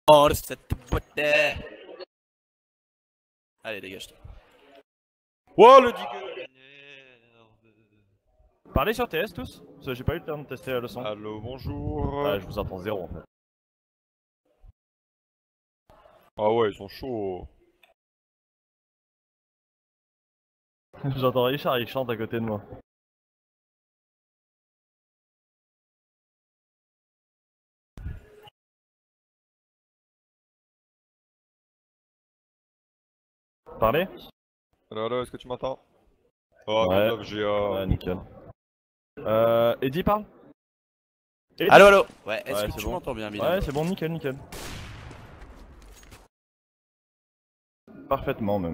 Oh, cette boîte. Allez, dégage-toi. Oh, le digueux. Parlez sur TS tous, parce que j'ai pas eu le temps de tester le son. Allô, bonjour. Ah, je vous entends zéro en fait. Ah ouais, ils sont chauds. J'entends Richard, il chante à côté de moi. Parlez. Allô, est-ce que tu m'entends? Oh, Ouais. Love GA. Ouais, nickel. Eddie parle. Eddie. Allô, allô. Ouais, est-ce Ouais, que c'est tu bon. m'entends bien, Milan? Ouais, c'est bon, nickel, nickel. Parfaitement même.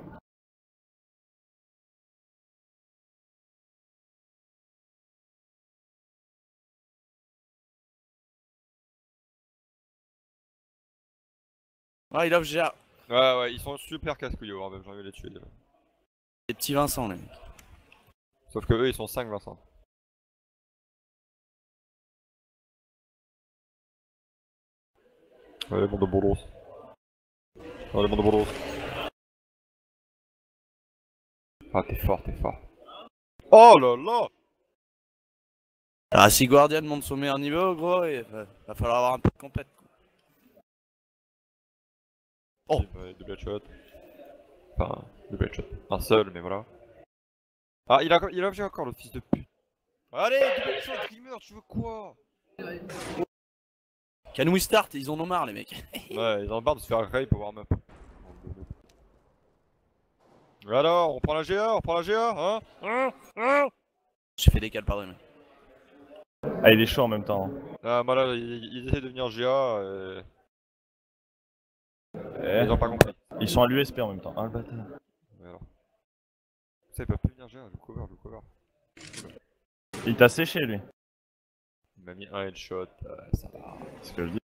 Ouais, il offre GA. Ouais, ouais, ils sont super casse-couilles, hein, même j'ai envie de les tuer déjà. Les petits Vincent, les mecs. Sauf que eux, ils sont 5 Vincent. Ouais, les mondes de bolos. Ouais, les mondes de bolos. Ah, t'es fort, t'es fort. Oh là là! Ah, si Guardian monte son meilleur niveau, gros, il va falloir avoir un peu de compète. Oh! Ouais, double headshot. Enfin, double headshot. Un seul, mais voilà. Ah, il a objet encore, le fils de pute. Allez, double headshot, Dreamer, tu veux quoi? Can we start? Ils en ont marre, les mecs. Ouais, ils ont marre de se faire rape au warm-up. Alors, on prend la GA, on prend la GA, hein? J'ai fait des cales, pardon, mec. Ah, il est chaud en même temps. Ah, bah là, ils essaient de devenir GA et... Eh, Ils ont pas compris. ils sont à l'USP en même temps. Ah, le bâtard. Voilà. Ça, ils peuvent plus venir GA, le cover, le cover. Il t'a séché lui. Il m'a mis un headshot, ça va. C'est ce que je dis.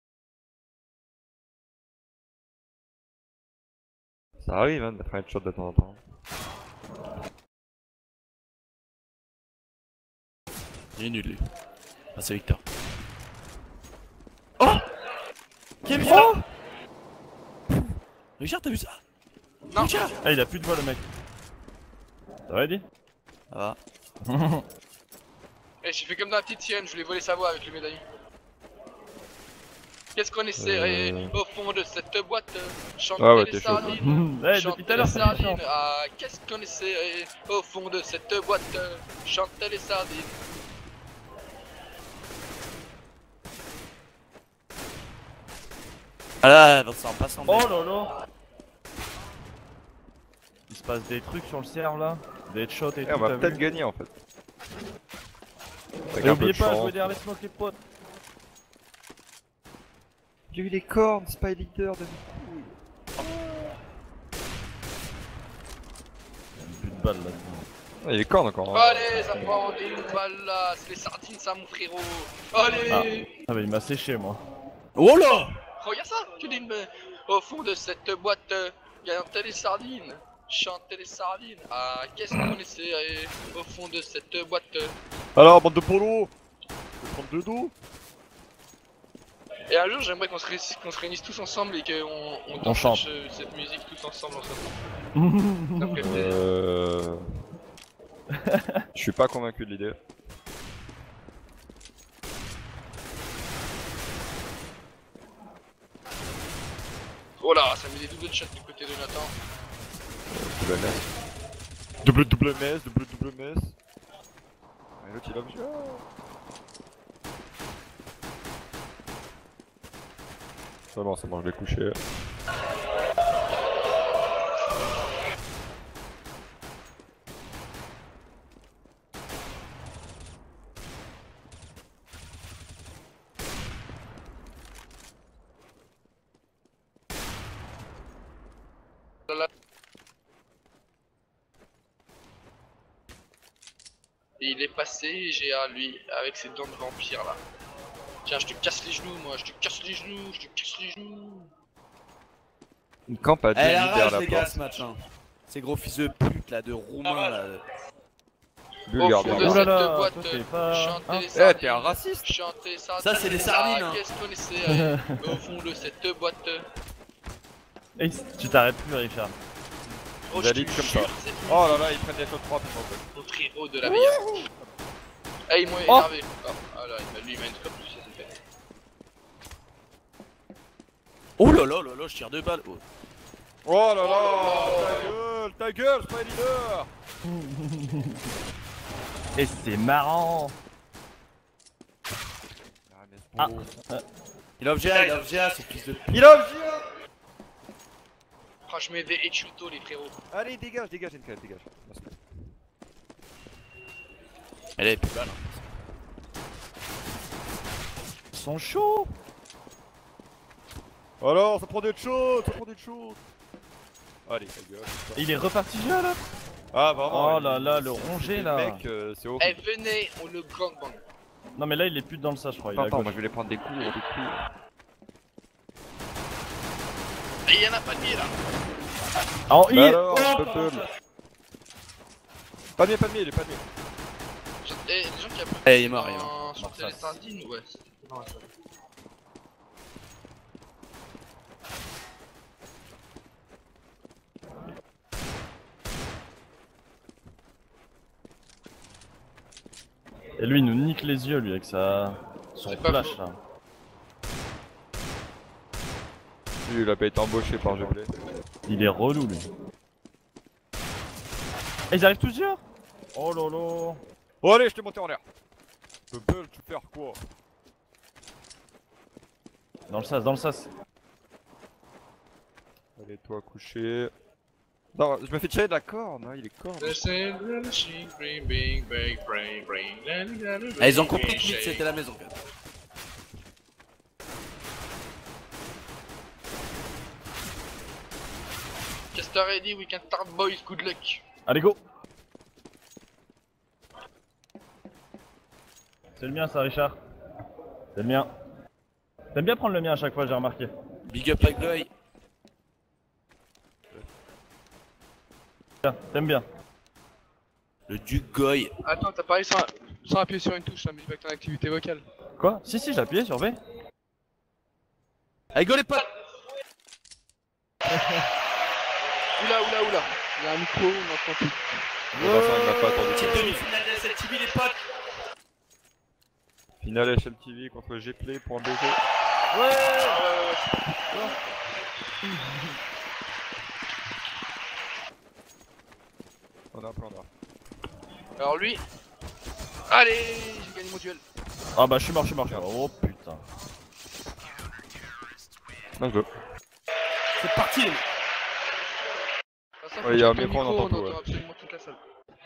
Ça arrive, hein, de mettre un headshot de temps en temps. Il est nul, lui. Ah, c'est Victor. Oh! Qui a vu ça? Richard, t'as vu ça? Non. Richard! Ah, il a plus de voix le mec. Ça va Eddie? Ça va. Eh, j'ai fait comme dans la petite sienne, je voulais voler sa voix avec le médaillon. Qu'est-ce qu'on est serré au fond de cette boîte? Chanter Ah ouais, les t'es chaud, toi. sardines. Ouais, depuis Chanter tout à les l'heure ça sardines. chante. Ah, qu'est-ce qu'on est serré au fond de cette boîte? Chanter les sardines. Ah là, Vincent, passe en Oh là là. Il se passe des trucs sur le serve là. Des headshots et Et tout. on va t'as peut-être vu. gagner en fait. Avec Et un peu oubliez de pas, chance. jouer derrière les smokes les potes. J'ai eu les cornes, c'est pas les leaders de Il y a plus de balles là-dedans. Ah, il y a les cornes encore. Hein. Allez, ça prend des balles là, c'est les sardines ça mon frérot. Allez. Ah bah il m'a séché moi. Oh là! Regarde ça, tu dis au fond de cette boîte, chanter les sardines. Chanter les sardines. Ah, qu'est-ce qu'on est serré au fond de cette boîte? Alors, bande de polo! Je vais prendre deux dos. Et un jour, j'aimerais qu'on se réunisse tous ensemble et qu'on danse chante. cette musique tous ensemble. Ça me fait plaisir. Je suis pas convaincu de l'idée. Oh là, ça met des doubles de chat du côté de Nathan. Double MS. Double MS. Et l'autre il a vu. C'est bon, je l'ai couché. Et il est passé, j'ai à lui, avec ses dents de vampire là. Tiens, je te casse les genoux, moi, je te casse les genoux. Une camp à deux Elle a derrière rage, la les gars, porte. ce match. Hein. Ces gros fils de pute là, de roumains là. Bulle, Au garde, fond garde. de Oh là cette là, boîte, toi t'es pas... chantez hein les Eh, sardines. t'es un raciste. Chantez les sardines. Ça, c'est des sardines, Ah, hein. qu'est-ce qu'on essaie au fond de cette boîte. Et tu t'arrêtes plus Richard. Oh, Vous je allez te comme jure, ça. cette Oh là là, ils prennent des shots 3 putain. au frérot de la meilleure. Eh, ils m'ont Oh. énervé. Ah là, lui il m'a une scope, tu sais, c'est fait. Oh là là là là, je tire 2 balles. Oh. Oh là là, ta gueule, c'est pas un leader. Et c'est marrant. Ah. Il a objet, ce fils de pute. Il a objet. Oh, je mets des headshotos, les frérots. Allez, dégage, dégage, NK, dégage. Merci. Elle est plus balle. Ils sont chauds. Alors, ça prend des shots, ça prend des shots. Allez, ta gueule. Il est reparti déjà là. Ah, vraiment. Oh là là, le rongé là. Mec, c'est horrible. Eh, venez, on le gangbang. Non mais là il est plus dans le sas je crois, il est à Attends, gauche. moi je vais les prendre des coups, des coups. Et y'en a pas de billet là. Oh, il... Bah alors, Oh, Purple. Pas de mieux, pas de mieux, il est pas de mieux. Eh, les gens qui a Eh, il est mort, il est mort. Chanter Mort, les ça. sardines, ouais. Non, ouais, ça. Et lui il nous nique les yeux lui avec sa... son C'est pas flash faux. là. Lui, il a pas été embauché par Geblé. Il est relou lui. Et ils arrivent tous déjà. Oh lolo. Oh allez, je t'ai monté en l'air. Purple, tu fais quoi? Dans le sas, dans le sas. Allez, toi, coucher. Non, je me fais tirer de la corne, hein, il est corne. Ah, ils ont compris que mid c'était la maison quand même. Caster ready, we can start boys, good luck. Allez go. C'est le mien ça Richard. C'est le mien. T'aimes bien prendre le mien à chaque fois j'ai remarqué. Big up avec l'œil. Tiens, t'aimes bien. Le duc Goy. Attends, t'as parlé sans appuyer sur une touche, ça me dit pas que t'as une activité vocale. Quoi? Si j'ai appuyé sur V. Allez go les potes. Oula, oula, oula. Il y a un micro, on entend tout. Bon, bah, ça, il m'a pas attendu. Petite demi-finale de cette TV les potes. Finale HLTV contre Gplay pour un BG. On a un plan là. Alors lui. Allez, j'ai gagné mon duel. Ah bah je suis mort. Oh putain. Non, je veux. C'est parti les mecs. De toute façon, Ouais, y a un faut que micro, on entend tout, ouais. absolument toute la salle.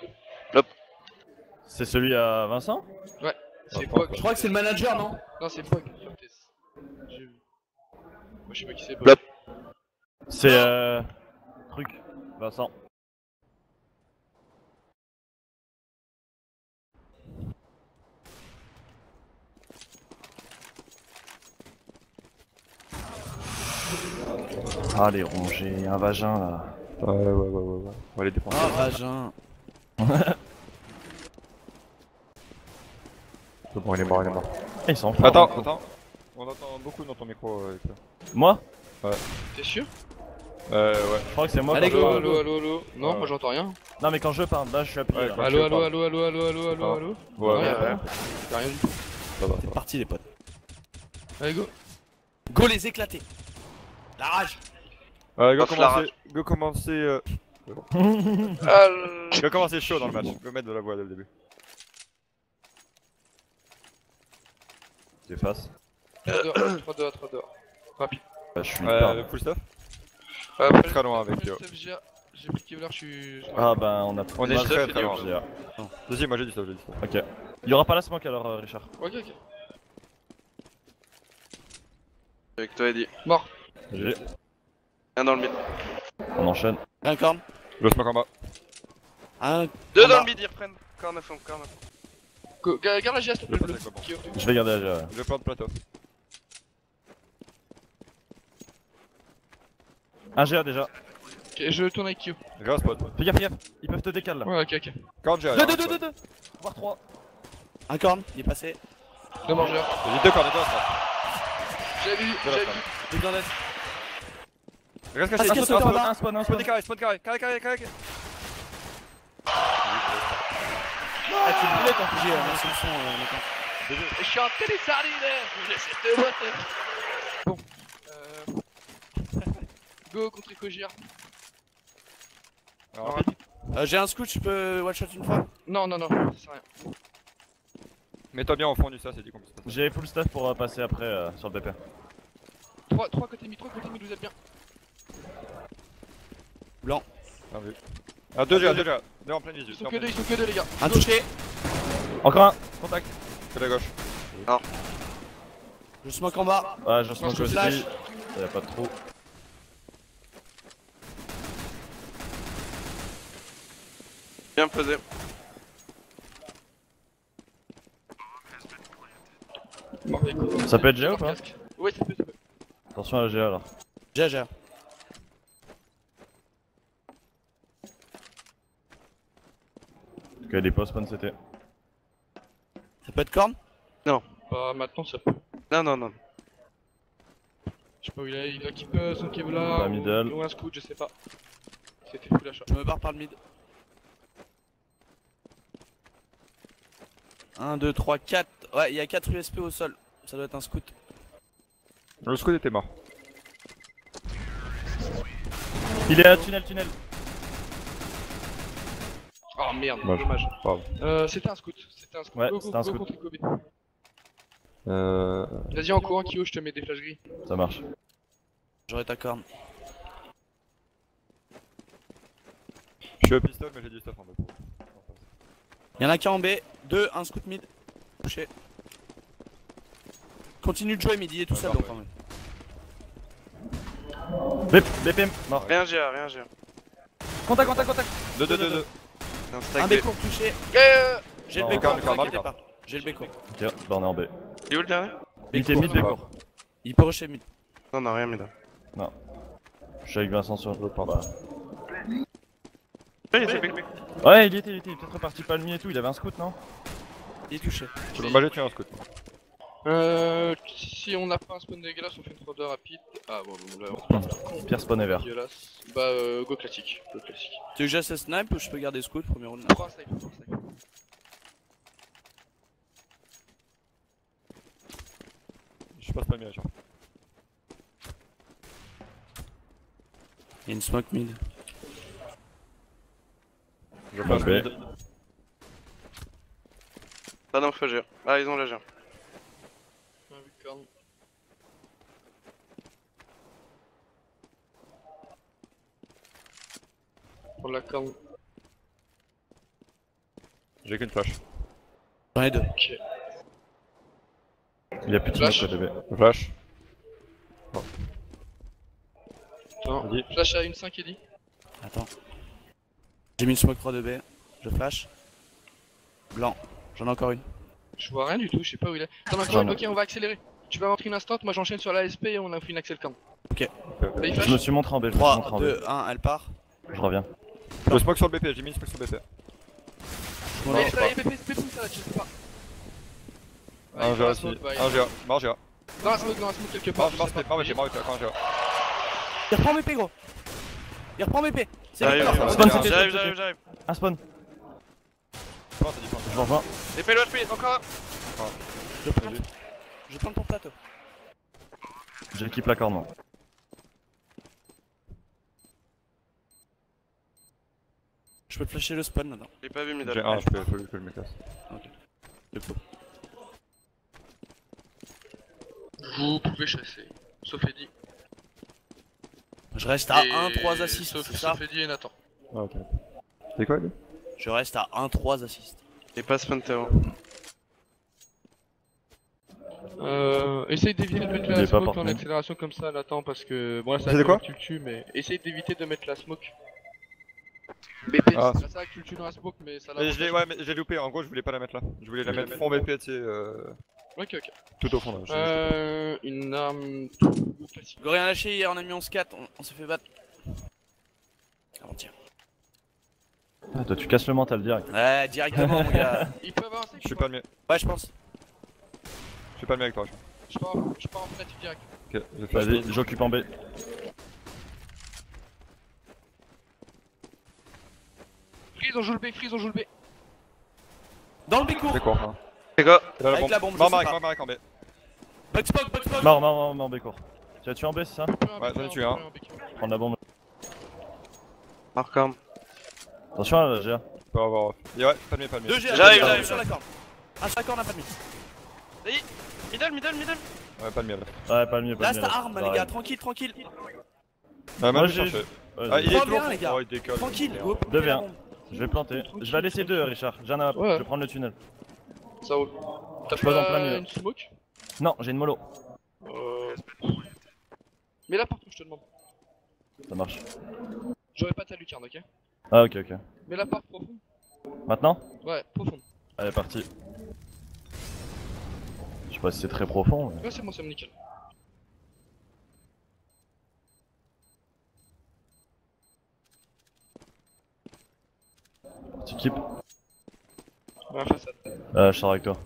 C'est celui à Vincent? Ouais, c'est Attends, Bog. Je crois que c'est le manager non? Non, c'est Bog. J'ai vu. Moi, je sais pas qui c'est Bog. C'est truc. Vincent. Ah les rongés, un vagin là. Ouais. On va les défendre. Ah vagin. C'est bon, il est mort, il est mort. Ils sont forts. Attends. On entend beaucoup dans ton micro avec ça. Moi? T'es sûr? Ouais. Je crois que c'est moi Allez, quand go, je parle. Allo. Non, moi j'entends rien. Non mais quand je parle, là je suis appuyé. Ouais, là. quand- Allo. je parle. Allo. Ouais, y'a ouais. rien du tout. Ça va. C'est parti les potes. Allez, go. Go les éclater. La rage. Go commencer. Allez. Go commencer chaud dans le match. Go mettre de la voix dès le début. T'effaces. 3 dehors. Rapide. Bah, je suis hyper. Full stuff. Après, Très loin avec le yo. stuff GA. J'ai plus de Kevlar, je suis. Ah bah on a On est mal très, fait, très loin. GA. Vas-y, moi j'ai dit ça. Ok. Il y aura pas la smoke alors Richard. Ok. Avec toi, Eddie. Mort. J'ai. Un dans le mid. On enchaîne. Un corne. Le smoke en bas. Un. Deux en dans bas. le mid, ils reprennent. Corne à fond. Garde la GA s'il te plaît, Je bleu. passe avec le Qui est au- Je vais garder la GA. Je plante plateau. Un GA déjà. Ok, je tourne avec Kyo. Regarde spot. Fais gaffe, ils peuvent te décaler là. Ouais, ok. Corne, j'ai 2, voire 3. Un corne, il est passé. Deux mangeurs. J'ai 2 cornes, 2 spot. J'ai vu, j'ai vu. J'ai besoin d'aide. Reste Ah, caché, c'est spot, sauté en spot, bas. Un spawn, un spot spawn. carré, spot carré, carré. Ah, tu le voulais ton PG, merci le son, Nathan. Je suis en télésardine. Cette boîte. Bon. Go contre Ecogir. Alors, rapide. J'ai un scout, je peux one shot une fois? Non, non, non, ça sert à rien. mets-toi bien au fond du ça, c'est dit qu'on puisse passer. J'ai full stuff pour passer après sur le BP. 3 côté mid, vous êtes bien. Blanc. Bien vu. Ah, 2 G, 2 en pleine visu. Ils sont que deux, les gars. Un touché. Encore un, contact. Que la gauche. Je smoke en bas. Ouais, je smoke je aussi. flash. Y'a pas de trou. Bien posé. Ça peut être GA ou pas? Ouais, ça peut. Attention à la GA alors. J'ai. Parce qu'il y a des post spawn CT. Ça peut être corne? Bah, maintenant, ça peut. Non. Je sais pas où il a keep son Kevlar Pas middle. ou un scout, je sais pas. C'était full achat. Je me barre par le mid. 1, 2, 3, 4. Ouais, il y a 4 USP au sol. Ça doit être un scout. Le scout était mort. Il est à tunnel. Oh merde, Dommage. dommage. Pardon. C'était un scout. Ouais, Go, c'était un go scout. contre Kobe. Euh. Vas-y en courant Kyo, je te mets des flashs gris. Ça marche. J'aurai ta corne. Je suis au pistol, mais j'ai du stuff en bas. Y'en a qu'un en B. 2, un scout mid. Touché. Continue de jouer mid, il est tout seul donc quand même. BP, mort. Rien GA, rien GA. Contact. 2. Un Un stack B B. court touché. J'ai le Non, B court, encore, t'inquiète encore. pas. J'ai le B court. Ok, bah on est en B. Il est où le dernier? Il était mid, B court. Il peut rusher mid. Non, rien, mais là. Je suis avec Vincent sur l'autre part. Bah. Oui, c'est quick. Ouais, il était peut-être reparti palmier et tout, il avait un scout, non? Il est touché. Bah, j'ai tué un scout. Si on n'a pas un spawn dégueulasse, on fait une 3-2 rapide. Ah bon, là, Pire spawn ever. dégueulasse. Bah, go classique. Tu veux que j'essaie snipe ou je peux garder scout premier round? 3 snipe. Je passe pas mieux, genre. Il y a une smoke mid. Je passe B. mid. Pas d'info GA. Ah, ils ont la GA. Pour la corne. J'ai qu'une flash. J'en ai 2. Ok. Il y a plus de Flash. smoke côté B. Flash. Attends, Vas-y. flash à une 5 Eddy. Attends. J'ai mis une smoke 3 de B. Je flash. Blanc. J'en ai encore une. Je vois rien du tout, je sais pas où il est. Attends, J'en ai- ok, on va accélérer. Tu vas rentrer une instant, moi j'enchaîne sur la SP et on a fait une accel cam. Ok. Bah, il Je flash. me suis montré en B, je me suis montré 3, en B. 2, 1, elle part. Je reviens. Le smoke sur le BP, j'ai mis une smoke sur le BP. Je m'en Mais lance là, pas. il y a BP ça là, je sais pas. Ouais, Un il GA va aussi. smoke, bah, il- Un GA. Mort GA. Dans la smoke quelque part. Mort je sais BP, pas. mort BP, quand un GA. Il reprend mes P gros. Il reprend mes P. C'est J'arrive, Victor. Spawn CT, j'arrive. Un spawn. Comment t'as dit Je vous rejoins. Épée le HP, encore un. Je prends. Je prends ton plateau. J'équipe la corde, moi. Je peux te flasher le spawn maintenant. J'ai pas vu J'ai middle. un, je peux que je me casse. Le pot. Vous pouvez chasser. Sauf Eddy. Je reste à Et 1, 3 assists, Sauf c'est ça? Eddy et Nathan. Ah, ok. C'est quoi, lui? Je reste à 1, 3 assists. Et pas Spantero. Essaye d'éviter de mettre Il est la pas smoke en porté. accélération comme ça, Nathan, parce que bon là C'est ça quoi que tu le tues, mais essaye d'éviter de mettre la smoke. BP, Ah. c'est ça que tu le tues dans la smoke, mais ça Mais je l'ai, ouais, mais j'ai loupé. En gros, je voulais pas la mettre là. Je voulais la mettre fond BP, tu sais, Ok, ok. tout au fond là. Une arme tout classique. Go rien lâché hier, on a mis 11-4, on s'est fait battre. Avant-hier. Ah, toi, tu casses le mental direct. Ouais, directement, mon gars. Il peut avancer. Je suis pas le mieux. Ouais, je pense. Je suis pas le mieux avec toi. Je pars en fenêtre direct. Ok, je flash. Vas-y, j'occupe en B. Freeze, on joue le B, freeze, on joue le B. Dans le bécourt. C'est court. Hein. Les gars, Et là, Avec la bombe, je Mort sais Marek, pas. mort Marek en B. Bugspoke, Bugspoke. Mort, B court. Tu as tué en B, c'est ça? Ouais, j'en ai tué un. Prendre la bombe. Markham. Attention là, GA. Je peux avoir. Et ouais, pas de mieux, pas de mieux. 2 G, J'arrive, j'arrive j'arrive. sur la corde. Un sur la corde, un pas de mid. Middle. Ouais, pas de mieux là. Ouais, pas le mieux, pas Là, le c'est mieux. ta arme, les gars. Tranquille, tranquille. Ouais, Moi, même j'ai- chercher. Ouais, Ah, il est 3v1, trop. les gars. Oh, il décolle. Tranquille. Merde. Go. 2v1. Je vais planter. Je vais laisser 2, Richard. J'en ai un. Ouais. Je vais prendre le tunnel. Ça roule. T'as Je pose en plein pas milieu. une smoke? Non, j'ai une mollo. Mais là partout, je te demande. Ça marche. J'aurais pas ta lucarne, ok? Ah, ok. Mais la part profonde? Maintenant? Ouais, profonde. Allez, parti. Je sais pas si c'est très profond. Mais... Ouais, c'est bon, c'est nickel. Petite équipe. Ouais, façade. Je sors avec toi.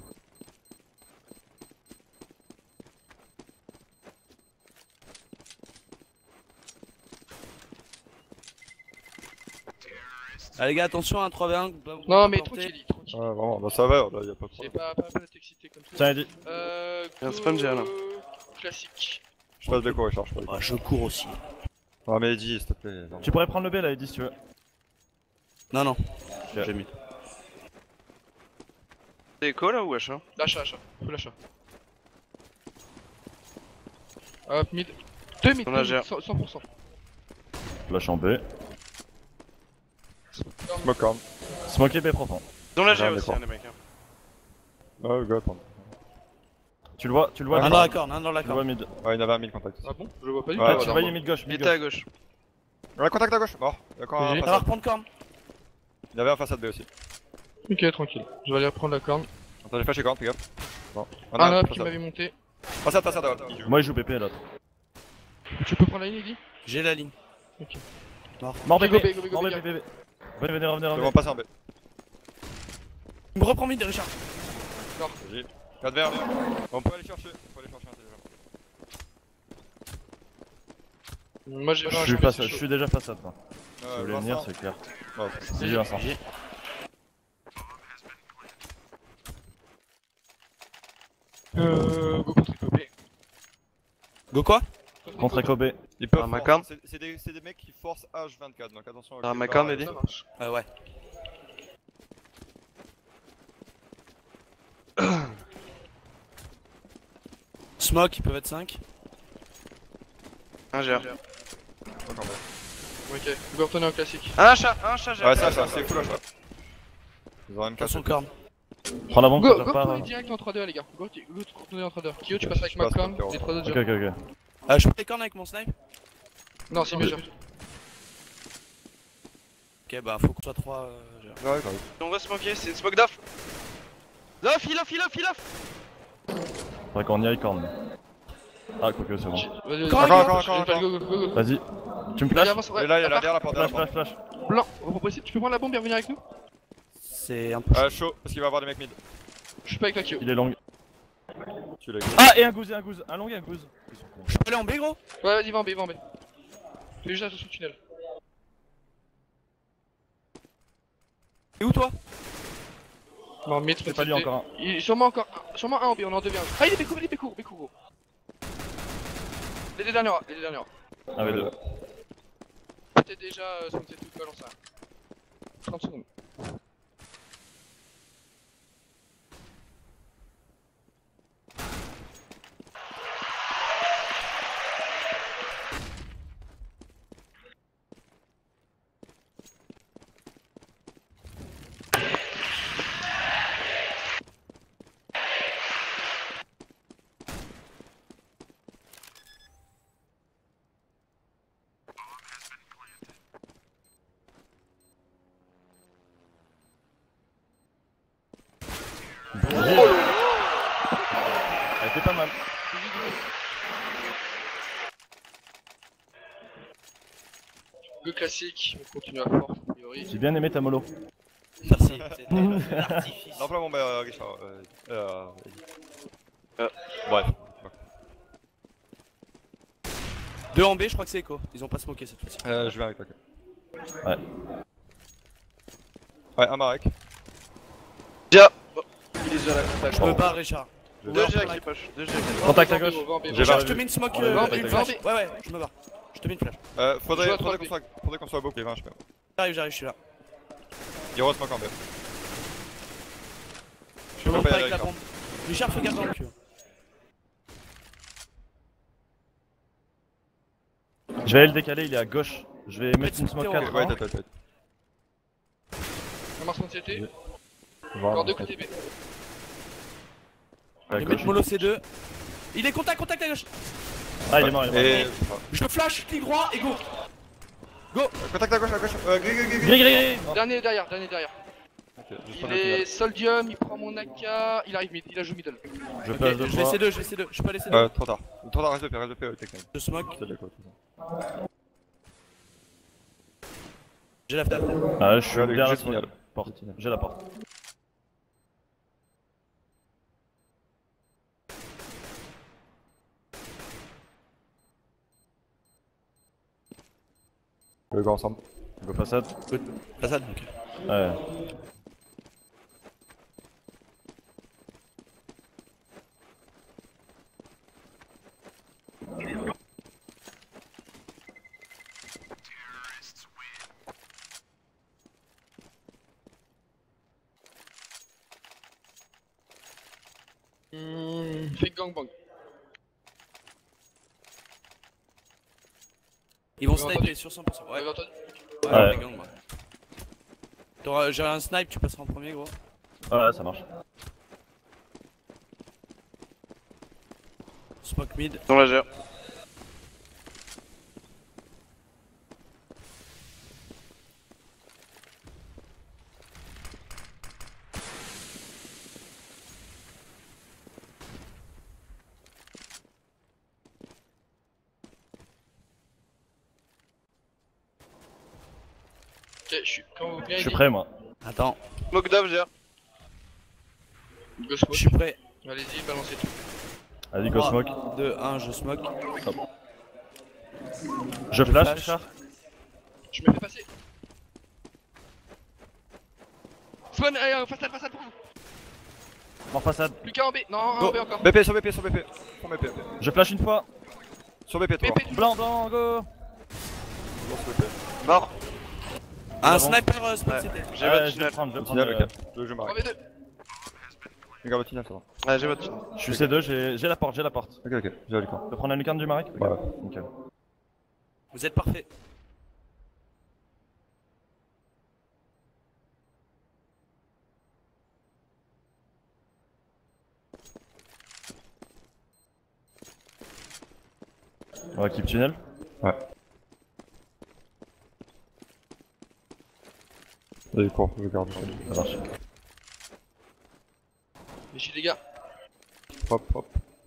Ah, les gars, attention, un 3v1. Non, mais tranquille, tranquille. Ouais, vraiment, bah ça va, là, y'a pas de J'ai problème. pas t'exciter comme ça. Tiens, Eddie. Y'a un spawn GA, là. Classique. Je passe de quoi, Richard, je passe. Ah, je cours aussi. Ouais, mais Eddie, s'il te plaît. non. Tu pourrais prendre le B là, Eddie, si tu veux. Non, Ok. j'ai mis. C'est écho là ou wesh hein? L'achat. Full achat. Hop, mid. 2 mid, On a GA. 100%. Flash en B. Smoke on. Smoke B profond. Ils ont la J'ai un GA aussi, écran. hein, les mecs. Hein. Ouais, go, attends. Tu le vois, Un mid. dans la corne, un dans la Tu le vois corne. mid. Ouais, il y en avait un 1000 contacts. Ah bon? Je le vois pas du Ouais, tout. Tu alors, vois, il moi. est mid gauche, Il mid était à gauche. gauche. Ouais, contact à gauche, mort. D'accord, un GG. On va façade. reprendre corne. Il y avait un façade B aussi. Ok, tranquille. Je vais aller reprendre la corne. Attends, j'ai flashé quand, fais gaffe. Bon, on Ah a là, un qui façade. m'avait monté. Façade, ouais. Il joue. Moi, il joue BP l'autre. Tu peux prendre la ligne, Eddie? J'ai la ligne. Mort Go, BP. go, go, Mort go, BP. go. Revenez. Ils vont passer en B. Il me reprend mid, Richard. Vas-y. 4 verres. On peut aller chercher. Intelligent. Moi j'ai Je suis déjà façade. Moi. Si vous voulez venir, Vincent. c'est clair. Ouais, C'est Vincent. Go pour tricoter. Go quoi? Contre Echo B. Ils peuvent Ah, Macam. forcer. C'est des mecs qui forcent H24, donc attention. Ah, avec les Macam, barres, Eddie. Ça marche. Ouais. Smoke, ils peuvent être 5. Un GA. Encore B. Ok, go retourner en classique. Un chat GA. Ouais, ça, c'est full achat. Ils ont même cassé. Attention corne. Prends la bombe, Go, je go repars. retourner direct en 3-2 les gars. Go retourner en 3-2. Kyo, tu Ok, passes avec je passe Macom, par les 3 autres Ok, déjà. ok. Je prends les cornes avec mon snipe. Non, c'est mieux déjà. Ok, bah faut qu'on soit 3. Ouais, grave. On va smoker, c'est une smoke d'off. Off, il off. Faudrait qu'on y aille corne. Ah, quoique, c'est bon. Vas-y, Encore, vas-y, go. Vas-y. Tu me Vas-y, flashes? avance, ouais. Et là, il y a la part. bière, la porte, Flash. Blanc, tu peux prendre la bombe et revenir avec nous? C'est un peu. Chaud, parce qu'il va y avoir des mecs mid. Je suis pas avec la Kyo. Il est long. Tu l'as. Ah, et un goose. Un long et un goose. Je peux aller en B, gros? Ouais, vas-y, va en B. Fais juste attention au tunnel. Et où toi? Non, mid, C'est pas lui encore un. Il est sûrement un en B, on en devient. Ah, il est bécourt, gros. Les deux dernières. Ah, ouais, deux. Peut-être déjà, ça me fait tout balance ça. 30 secondes. Elle était pas mal. Go classique, on continue à fort, a priori. J'ai bien aimé ta mollo. Merci. C'était l'artifice. Non, pas bon, bah, Richard. Bref. 2 en B, je crois que c'est Echo. Ils ont pas smoké cette fois-ci. Je viens avec toi. Ouais. Ouais, un Marek. Dia. Bon, il est déjà là, contact. Je peux pas, Richard. Deux GA qui push. Deux GA qui push. Contact à gauche. J'ai Je pas te mets une smoke, Ouais, ouais, une ouais, flash. ouais. Ouais, ouais, je me barre. Je te mets une flash. Faudrait Je vois qu'on soit beau, les 20, je sais pas. J'arrive, je suis là. Hero smoke en B. Je monte peux pas y avec la aller, bombe. Richard, fais gaffe dans le cul. Je vais aller le décaler, il est à gauche. Je vais mettre une smoke Théo. 4. Ouais, t'as. On marche mon CT, Voir, encore deux en fait. côté B. À Je gauche. mets Molo C2. Il est contact à gauche. Ah, il est mort, il est mort. Et. Je flash, clic droit et go. Contact à gauche, Gris. Gris, gris, mort. Dernier derrière. Ok, juste Il pas est Soldium, il prend mon AK, il arrive mid, il a joué middle. Je Ok, passe de je vais fois. C2, je vais C2. Je suis pas laissé 2. Trop tard. Trop tard, reste de paix, technique. Je smoke. C'est de quoi, tout ça. J'ai la fenêtre. Ah, je suis Avec bien à la juste signal. porte. J'ai la porte. Le gars ensemble. Go façade. Façade, ok. Ouais. Fais gangbang. Ils vont Vous m'avez sniper sur 100%. Vous Ouais, avez entendu? Ouais. les gangs, j'ai un snipe, tu passeras en premier, gros. Ouais, ça marche. Smoke mid. Dans la GA. Ok, je suis. Quand vous venez, Je suis prêt, moi. Attends, Smoke d'Av, GA. Go je smoke. suis prêt. Allez-y, balancez tout. Vas-y, go smoke. 2, 1, je smoke. Je flash, flash. Richard. Je me fais passer. Spawn, façade pour vous. Mort façade. Plus qu'un en B. Non, un Go. en B encore. BP, sur BP. Sur BP. Je flash une fois. Sur BP, toi. BP, Blanc, blanc, go. Mort. Un bon. sniper spot Ouais. CT. J'ai Ouais, votre je vais tunnel. prendre, je vais Signal, prendre. ok. Je En m'arrête. B2. Regarde le tunnel, ça va. Ouais, j'ai votre tunnel. Je suis C2, j'ai la porte, j'ai la porte. Ok, j'ai le camp. Je peux prendre la lucarne du Marek? Ouais. Nickel. Vous êtes parfait. On va keep tunnel. Ouais. Vas-y, cours, je garde. Ça marche. Méchie les gars. Hop.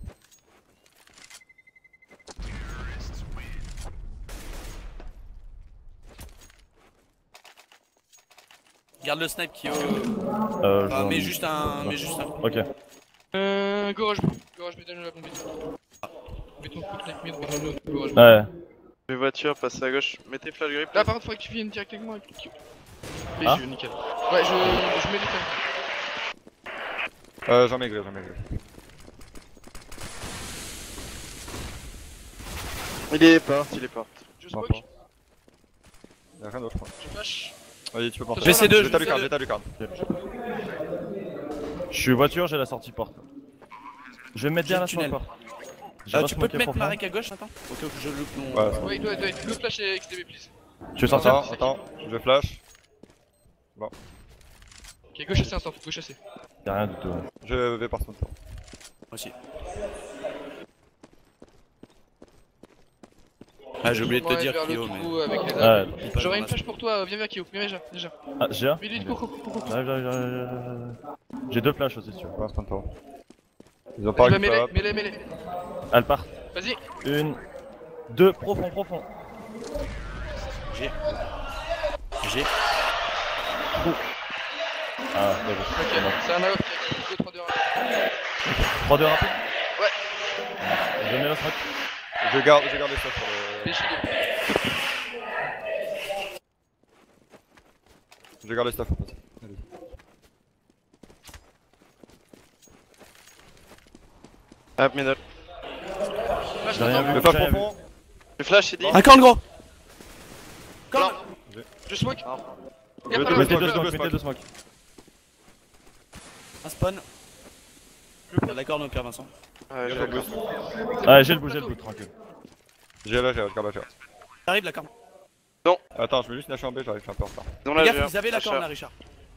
Garde le snipe qui est au. J'en- Mais juste un. Ok. Gorage B, donne la bombe. Mets ton coup de snipe mid, gorage B. Ouais. Mes voitures, passez à gauche. Mettez flash grip. Là, par contre, faudrait que tu viennes directement avec le Q. Ah. BG, nickel. Ouais, je mets les flammes. J'en maigre. Il est porte. Je smoke, Y'a rien d'autre, je crois. je flash. Vas-y, tu peux planter. J'ai C2, J'ai ta j'ai lucarne, C2. j'ai ta lucarne. Je suis voiture, j'ai la sortie porte. Je vais me mettre J'ai bien le la smoke tunnel. porte. J'ai Tu peux te resmoké mettre profond. Marek à gauche, attends. Au cas où je loupe mon. Ouais, ça va. Ouais, il doit être. Go flash et XTB, please. Tu veux sortir? Attends, je flash. Ok, go chasser un temps, go chasser. Y'a rien du tout. Je vais par son temps. Moi aussi. Ah, j'ai oublié de te Ouais, dire vers le Kyo, mais. trou avec les Ouais. armes. il passe J'aurais dans une la- flash pour toi, viens vers Kyo, viens déjà. Ah, j'ai un? Vite, vite, cours. J'arrive. J'ai deux flashs aussi si tu veux. Ouais, c'est pas le temps. Ils ont pas Vas-y, récupéré. mêlée. Elle part. Vas-y, Une. Deux. Profond. J'ai. Ah, ouais, Ok, c'est un AOF qui a 3 2 1. 3-2 rapide. Ouais. Je mets la smoke. Je garde les stuff sur le. Fais chier. Je garde les stuff. Allez. Hop, middle. J'ai rien vu. Le pas j'ai rien vu. profond. Je flash, c'est dit. Un corne gros. Blanc. J'ai- Je smoke. Je Y'a pas double la Mettez smoke, deux double smoke, smoke. mettez deux smoke. Un spawn. Y'a la corne au pire Vincent. Ouais, j'ai J'ai la le boost. Ah, j'ai le bout, tranquille. J'ai là, je garde la chair. T'arrives la corne. Attends, je vais juste lâcher en B, j'arrive, je suis un peu en retard. Ils ont Les la gars, GR. vous avez la corne là, Achat. Richard.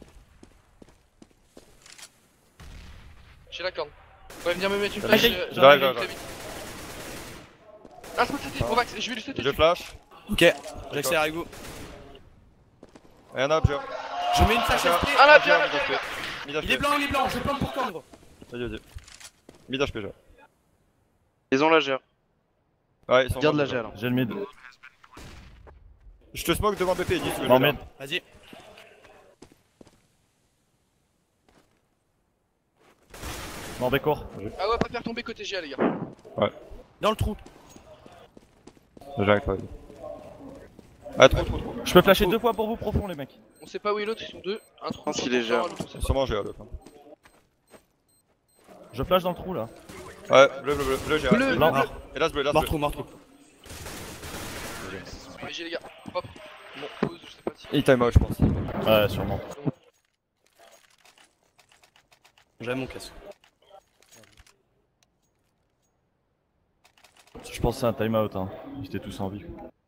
J'ai la corne. Ouais, venir me mettre une Allez, flash. j'arrive, très j'arrive. vite. Ah, smoke c'était. On va, je vais lui sauter. Je flash. Ok, j'accélère avec vous. Et un up, j'ai. Je mets une flash Ah, SP. Ah là, J'ai viens un là, mid viens HP. là. Mid Il est HP. blanc, je plante pour corne gros. Vas-y. Mid HP, j'ai. Ils ont la GR. Ouais, ils sont. Garde la morts, GR là. J'ai le mid. Je te smoke devant BP, 10 Non, mid. Vas-y. Non, B court. Ah ouais, pas faire tomber côté GA, les gars. Dans le trou. J'arrive pas. Ah, trop. Je peux flasher 2 fois pour vous profond, les mecs. On sait pas où est l'autre, ils sont deux. Un trou. pense qu'il est GA. l'autre, on sait pas. Sûrement j'ai à l'autre. Je flash dans le trou là. Ouais, bleu, j'ai. Bleu, Blanc. bleu. Hélas, bleu, hélas, Mort bleu. trou, mort trou. Ouais, j'ai les gars. Hop. Bon, pause, je sais pas si. Il time out, je pense. Ouais, sûrement. J'avais mon casque. Je pense que c'est un timeout, hein. Ils étaient tous en vie.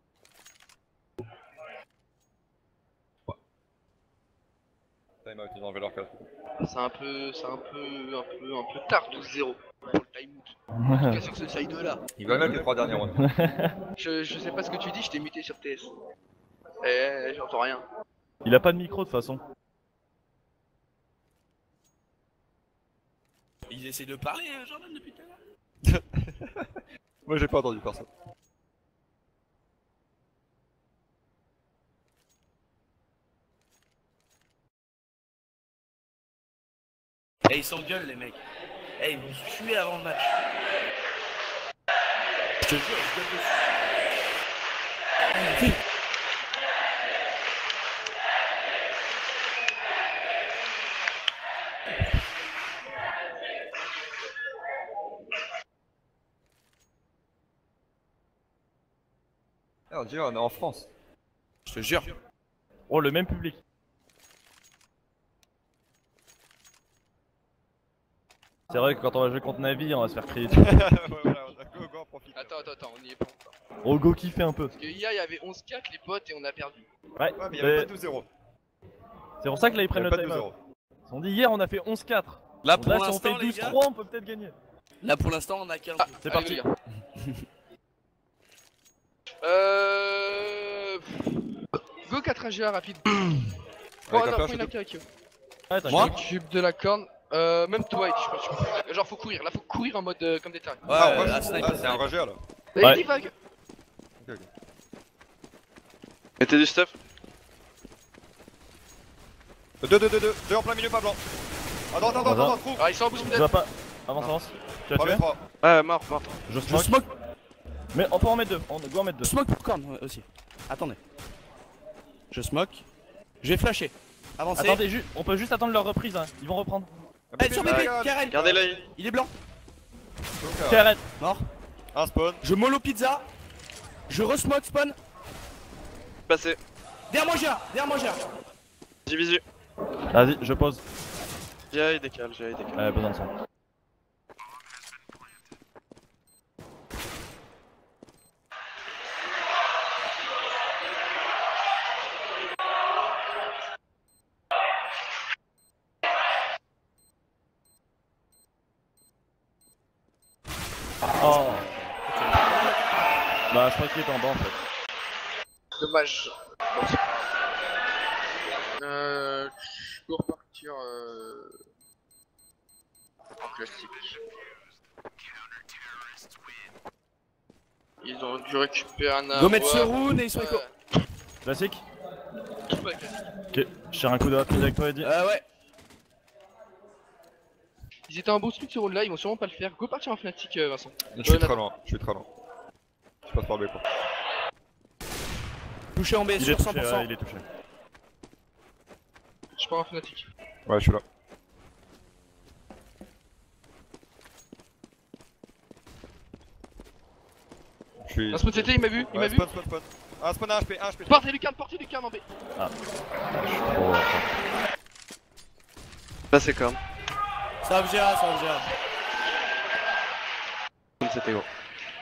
Time out, ils ont enlevé leur casque. C'est un peu tard, 12-0 pour le timeout. En tout cas sur ce side là. Ils veulent même les 3 dernières rounds. Je sais pas ce que tu dis, je t'ai muté sur TS. Eh, j'entends rien. Il a pas de micro de toute façon. Ils essaient de parler, Jordan, depuis tout à l'heure. Moi j'ai pas entendu personne. Eh, ils s'engueulent, les mecs. Eh, ils vont se tuer avant le match. Je te jure, je gueule dessus. Eh, vite. Eh, on dirait on est en France. Je te jure. Oh, le même public. C'est vrai que quand on va jouer contre Navi, on va se faire crier dessus. Ouais, voilà, on profite. Attends, on y est pas encore. Oh, go kiffer un peu. Parce que hier il y avait 11-4 les potes et on a perdu. Ouais, Ouais, mais y'avait pas de 12-0. c'est pour ça que là ils prennent Y'avait le pas de timeout. 12-0. On dit hier on a fait 11-4. Là, Donc pour là, si on l'instant, fait les gars. 12-3, on peut peut-être gagner. Là, pour l'instant, on a 15. Ah, C'est allez, parti. les gars. Go 4 AGA rapide. Bon, Avec la non, flash prends et une tout. AK. Ouais, Moi t'inquiète. Cube de la corne. Même toi, Eddie, je pense. Genre, faut courir. Là, faut courir en mode comme des tarés. Ouais, Ah, moi, là, je- sniper, ah, c'est un sniper. rageur là. Ouais. Eddie, vague. Ok. Mettez du stuff. 2 en plein milieu, pas blanc. Attends, trou. Ah, ils sont en bouche Je vois pas. Avance, avance. Tu as 3 tué 3. Ouais, mort. Je Je smoke. smoke, Mais on peut en mettre 2. On doit en mettre 2. smoke pour corne aussi. Attendez. Je smoke. Je vais flasher. Avancez. Attendez, on peut juste attendre leur reprise. Hein. Ils vont reprendre. Eh, sur bébé, Karen. Gardez l'œil. Il est blanc. Ok, arrête. Mort. Un spawn. Je mollo pizza. Je resmoke spawn. Passez. Derrière moi, j'ai un. J'ai visu. Vas-y, je pose. GA, il décale. Ouais, besoin de son. Oh. Bah, je crois qu'il est en bas en fait. Dommage. Bon, je peux repartir en classique. Ils ont dû récupérer un Go mettre avoir. ce rune et ils sont éco. Classique. Ouais, classique. Ok, je tire un coup de hot mid avec toi, Eddie. Ouais. Ils étaient en beau split ce round là, ils vont sûrement pas le faire. Go partir en Fnatic, Vincent. Je suis très loin, je suis très loin. Je passe par B quoi. Touché en B Il sur est touché, 100%. ouais, il est touché. Je pars en Fnatic. Ouais, je suis là. Je suis. Un spot CT, il m'a vu, il m'a vu. Spawn. Ah, spawn 1 HP, 1 HP. Portez Lucan en B. Je suis trop... Là c'est quand Ça va GA. c'était gros.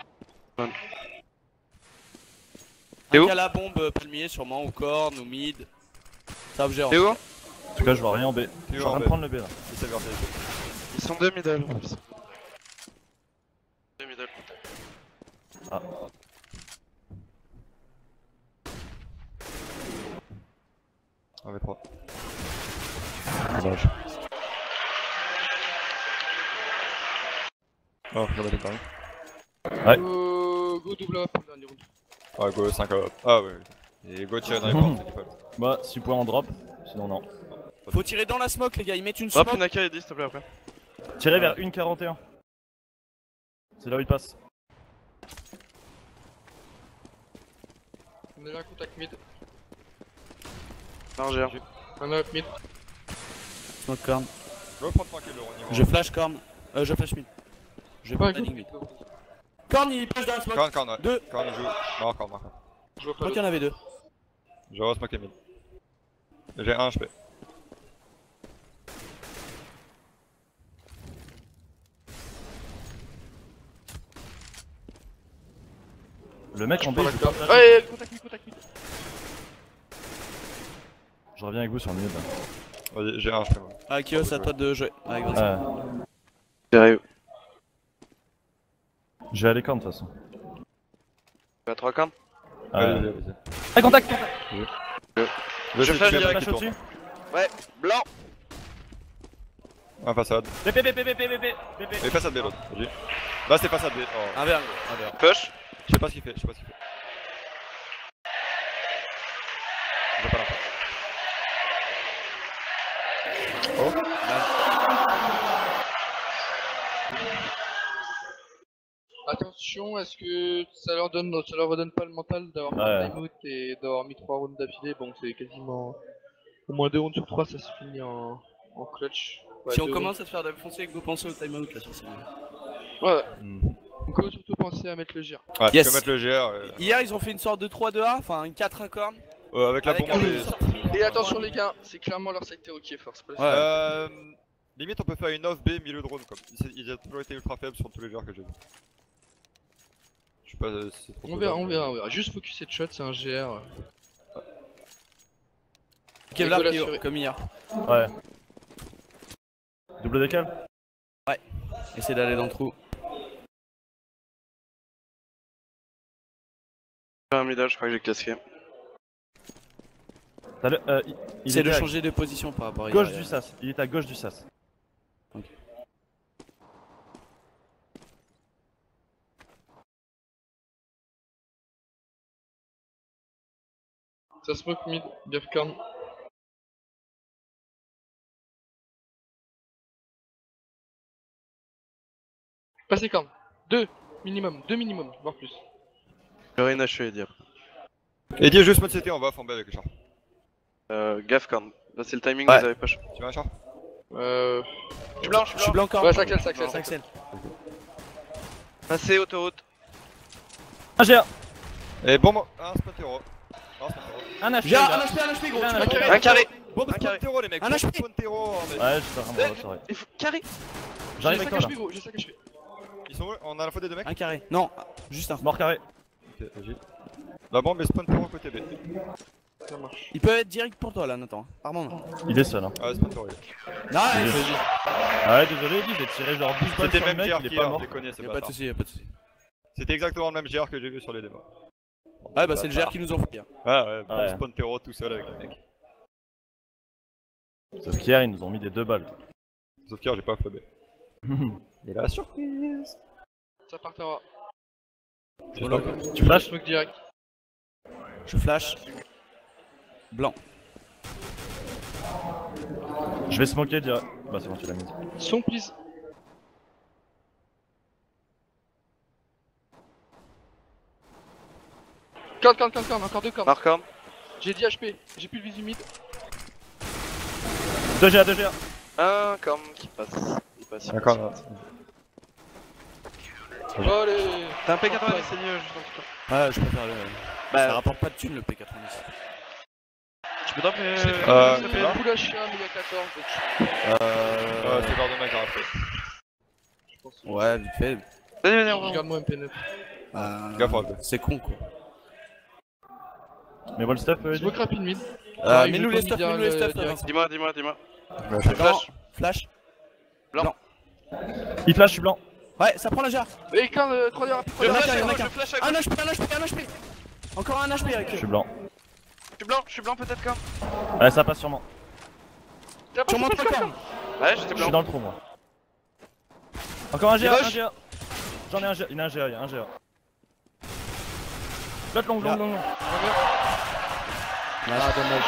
Un où cas la bombe palmier sûrement, ou corne, ou mid. Ça va GA. T'es où? En tout cas, je vois rien en B. Je suis en train de prendre le B là. C'est vers B. Ils sont deux middle. Deux middle. Ah. On V3. Dommage. Oh, j'avais quand même. Go double up, dernier round. Ouais, go 5 up. Ah ouais. Et go tirer dans les portes, c'est pas. Bah, si vous pouvez en drop, sinon non. Faut tirer dans la smoke les gars, ils mettent une Hop, smoke. une AK Eddie s'il te plaît après. Tirez vers 1,41. C'est là où il passe. On est là, contact mid. Non, j'ai un. Un up mid. Smoke corne. Go prendre tranquille le rond. Je flash corne. Je flash mid. Je vais Ouais, pas go. planning mid. Corne il push dans la smoke. Corne, ouais. Deux. Corne, il joue. Non, corne. Je vois Je pas crois qu'il y en avait deux. Je re-smoke mid. J'ai 1 HP. Le mec en B, l'autre. je vais pas- Ouais, contact mid. Je reviens avec vous sur le mid. Vas-y, j'ai 1 HP moi. Ah Kios, à toi de jouer. Avec Vincent. Ouais. J'arrive. Je vais aller camp de toute façon. Tu as 3 camps? Vas-y. Ah, contact! Je flash direct. Flash au-dessus. Blanc. Un façade. BP. Et façade B l'autre. Vas-y. Là c'est façade B. Oh. Un verre. Push. Je sais pas ce qu'il fait. J'ai pas l'info. Attention, est-ce que ça leur redonne pas le mental d'avoir fait Ouais. un timeout et d'avoir mis 3 rounds d'affilée? Bon, c'est quasiment au moins 2 rounds sur 3, ça se finit en clutch. Ouais, Si on 2 commence à se faire défoncer, go penser au timeout là sur ça. rounds. Ouais, donc faut surtout penser à mettre le gir. Ouais, Yes. tu peux mettre le GR. Hier ils ont fait une sorte de 3-2-A, enfin une 4-1 corne. Avec la Avec bombe. un et- sorti. Et attention les gars, c'est clairement leur side terreau qui est fort. C'est pas le Ouais. Limite on peut faire une off B milieu drone comme. Il a toujours été ultra faible sur tous les joueurs que j'ai vu. Je sais pas si c'est trop. On verra. Juste focus headshot, c'est un GR. Kevlar Nicolas qui Fury. comme hier. Ouais. Double décal? Essaye d'aller dans le trou. J'ai un middle, je crois que j'ai casqué. Il Essaye de était à changer de position par rapport à gauche hier. du sas. Il est à gauche du sas. Ça smoke mid, Biafcorn. Passez corn. 2 minimum, voire plus. J'aurais une HE Eddie après. Eddie juste mode CT, on va off en B avec le char. Gaffe corn. Là c'est le timing, Ouais. vous avez push. Tu veux un char? Je Je Je suis blanc corne. Ouais, ça accèle. Ça accèle. Passez autoroute. Un GA! Et bon, un spot-hero. Un HP! J'ai un là. HP gros. Un tu HP. vois. Un carré. Bon, Un carré. spot-hero les mecs. Un HP. Spot-hero. Ouais, je suis en train de me retirer. Il faut carré. J'arrive avec toi là. gros, j'ai 5 HP. Ils sont où? On a la faute des deux mecs? Un carré. Non, juste un. Mort carré. Ok, vas-y. La bombe est spot-hero côté B. Ça marche. Il peut être direct pour toi là, Nathan. Pardon. Il est seul hein. Ah, spot-hero. Non, Il est- vas-y. Ah ouais, désolé, Eddie, j'ai tiré genre 12 balles C'était sur le le même mec, GR il est qu'hier, pas mort. je les connais, c'est Y'a pas de pas soucis, y'a pas de soucis. C'était exactement le même GR que j'ai vu sur les démos. Ouais, bah c'est le GR qui nous ont fait. Ah ouais, Ouais. spot-hero tout seul avec les mecs. Sauf qu'hier, ils nous ont mis des 2 balles. Sauf qu'hier, j'ai pas flobé. Et la surprise! Ça partira. Tu flashes? Smoke direct. Je flash. Blanc. Je vais smoker direct. Bah, c'est bon, tu l'as mis. Son, please. Corne, encore 2 cornes. Marcorn. J'ai 10 HP, j'ai plus de visu mid. 2GA, 2GA. Un corn qui passe. Il passe. il D'accord, passe. Allez. T'as un P90, c'est mieux, je pense. Ouais, je préfère le. Bah, Ça rapporte pas de thunes le P90. tu peux drop ça J'ai fait fait là un bout chien, mais il y a 14, donc c'est genre de mec à rappeler. je pense. Ouais, vite fait. Vas-y, on va. Regarde moi MP9. Gaffe, Rob. C'est con quoi. Mais bon, le stuff, Eddie. Smoke rapide mid. Mets-nous les stuff, mets-nous les stuff. direct. Dis-moi. Ouais, Flash. Flash. Il flash, je suis blanc. Ouais, ça prend la jarre. Et 15, 3 rapide. Il y en a qu'un, il y en a je qu'un. flash à Un gauche. HP, un HP. Encore un HP avec Je eux. suis blanc. Je suis blanc peut-être quand. Ouais, ça passe sûrement. Sur mon corne. Ouais, j'étais Je blanc. suis dans le trou, moi. Encore un Il GA, un rush. GA. J'en ai un GA, il y a un GA, il y a un GA. Plate long. Ah, dommage.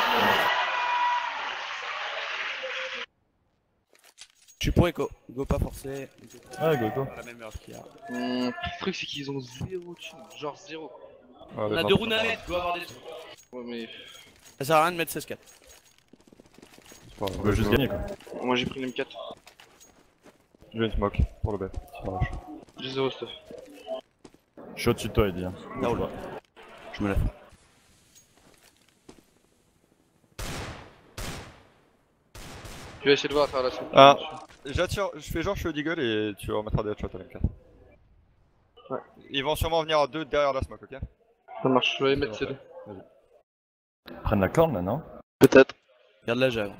Je suis pour Echo. Go pas forcé. Ouais, go. La même heure qu'il y a. Le truc c'est qu'ils ont 0 thune, genre 0. On a 2 rounds à mettre, doit avoir des trucs. Ouais mais Ça sert à rien de mettre 16-4. On veut juste gagner, quoi. Moi j'ai pris l'M4. J'ai une smoke pour le bet. j'ai 0 stuff. Je suis au-dessus de toi, Eddie. Hein. Là ou là. Je me lève. Tu vas essayer de voir à travers la smoke. Ah. J'attire, je fais genre je suis au deagle et tu remettras des headshots à l'M4. Ouais. Ils vont sûrement venir à 2 derrière la smoke, ok? Ça marche, je vais mettre C'est C2. Prenne la corne, là, non? Peut-être. Regarde la jave.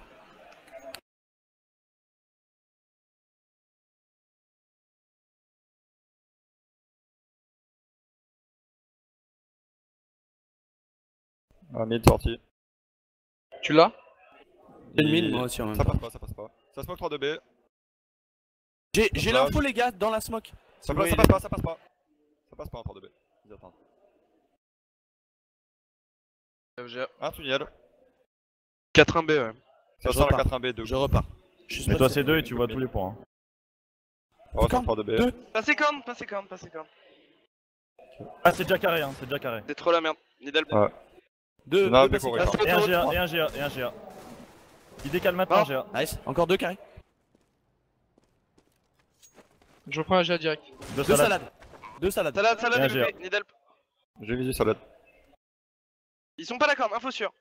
Ah, mid sorti. Tu l'as? J'ai une Et- mine, moi aussi en même Ça temps. passe pas. Ça smoke 3-2B. J'ai l'info les gars dans la smoke. Ça Oui, passe pas. Ça passe pas en 3-2B. Ils attendent. FGA. Un tunnel. 4-1B, ouais. Ça Je sent la repars. 4-1B, 2. Je repars. Je suis Mais toi, spoté. c'est 2 et tu vois tous les points. Hein. On va sur Corne. 3-2B. Deux. Passez corne. Ah, c'est déjà carré, hein, c'est déjà carré. C'est trop la merde. Nidal. Ouais. Deux Non, deux mais pour passés. Richard. Et un GA, trois. et un GA. Il décale maintenant, Ah. GA. Nice. Encore 2 carrés. Je reprends un GA direct. 2 2 salades. salades. 2 salades. Salade, Bien, DVP. Nidal. J'ai visé salade. Ils sont pas d'accord, info sûr.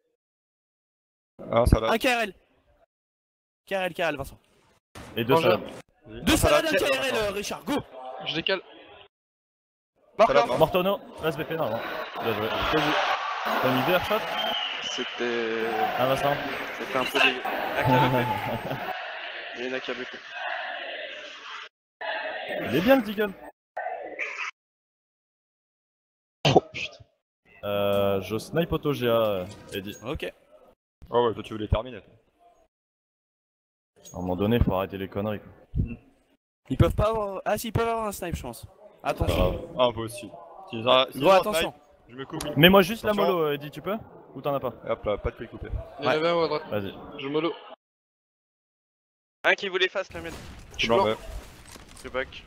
Un salade. Un KRL. KRL, Vincent. Et 2 Bon, salades. 2 salades, un KRL, Richard. Go. Je décale. Marcorn. Salade. Mortono, SBP, non. Bien joué. T'as mis 2 airshots? C'était. Ah, Vincent. C'était un peu dégueu. AKBP. Il y a une AKBP. Il est bien le Deagle. Oh putain. Je snipe auto GA, Eddie. Ok. Oh ouais, toi tu voulais terminer. Toi. À un moment donné, faut arrêter les conneries. Quoi. Ils peuvent pas avoir. Ah, si, ils peuvent avoir un snipe, je pense. Attention. Impossible. Si Gros, attention. Je me coupe. Mets-moi juste la Attention. mollo, Eddie, tu peux? Ou t'en as pas? Et hop là, pas de quick coupé. Il y en avait un ou à droite. Vas-y. Je mollo. Un qui voulait face la merde. Je suis Non, blanc. mais. Je back.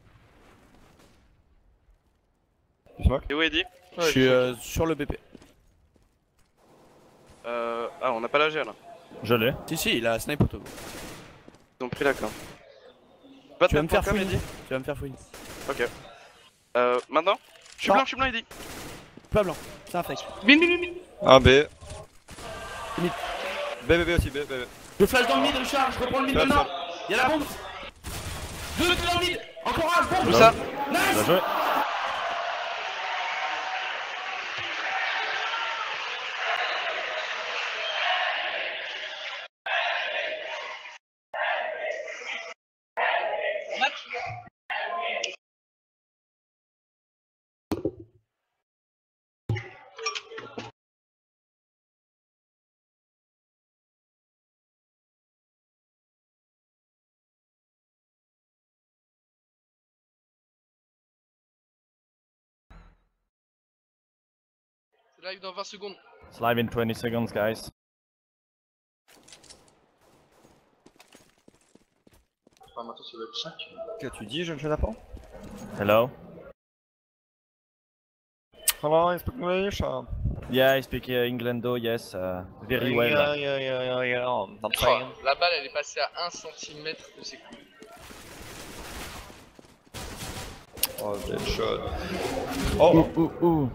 Tu smoke? Et où Eddie? Je suis sur le BP. Ah, on n'a pas la GA là. Je l'ai. Si, il a snipe auto. Ils ont pris la com. Pas Tu vas me faire com, fouiller. Eddie. Tu vas me faire fouiller. Ok. Maintenant? Je Non. suis blanc, Eddie. Pas blanc. C'est un fake. Bin. Un B. Mid. B aussi, B. Je flash dans le mid, Richard. Je reprends le mid Flash, maintenant. Y'a la bombe. 2 dans le mid. Encore un, bombe. Où ça? Nice. Bien joué. Live dans 20 secondes. It's live in 20 seconds, guys. Enfin, maintenant, ça va être 5. Qu'as-tu dit, jeune chenapan? Hello? Hello, I speak English. Yeah, I speak Englando, yes, very well. I'm Oh, saying. la balle, elle est passée à 1 cm de ses couilles. Oh, dead shot. Oh, Ouh.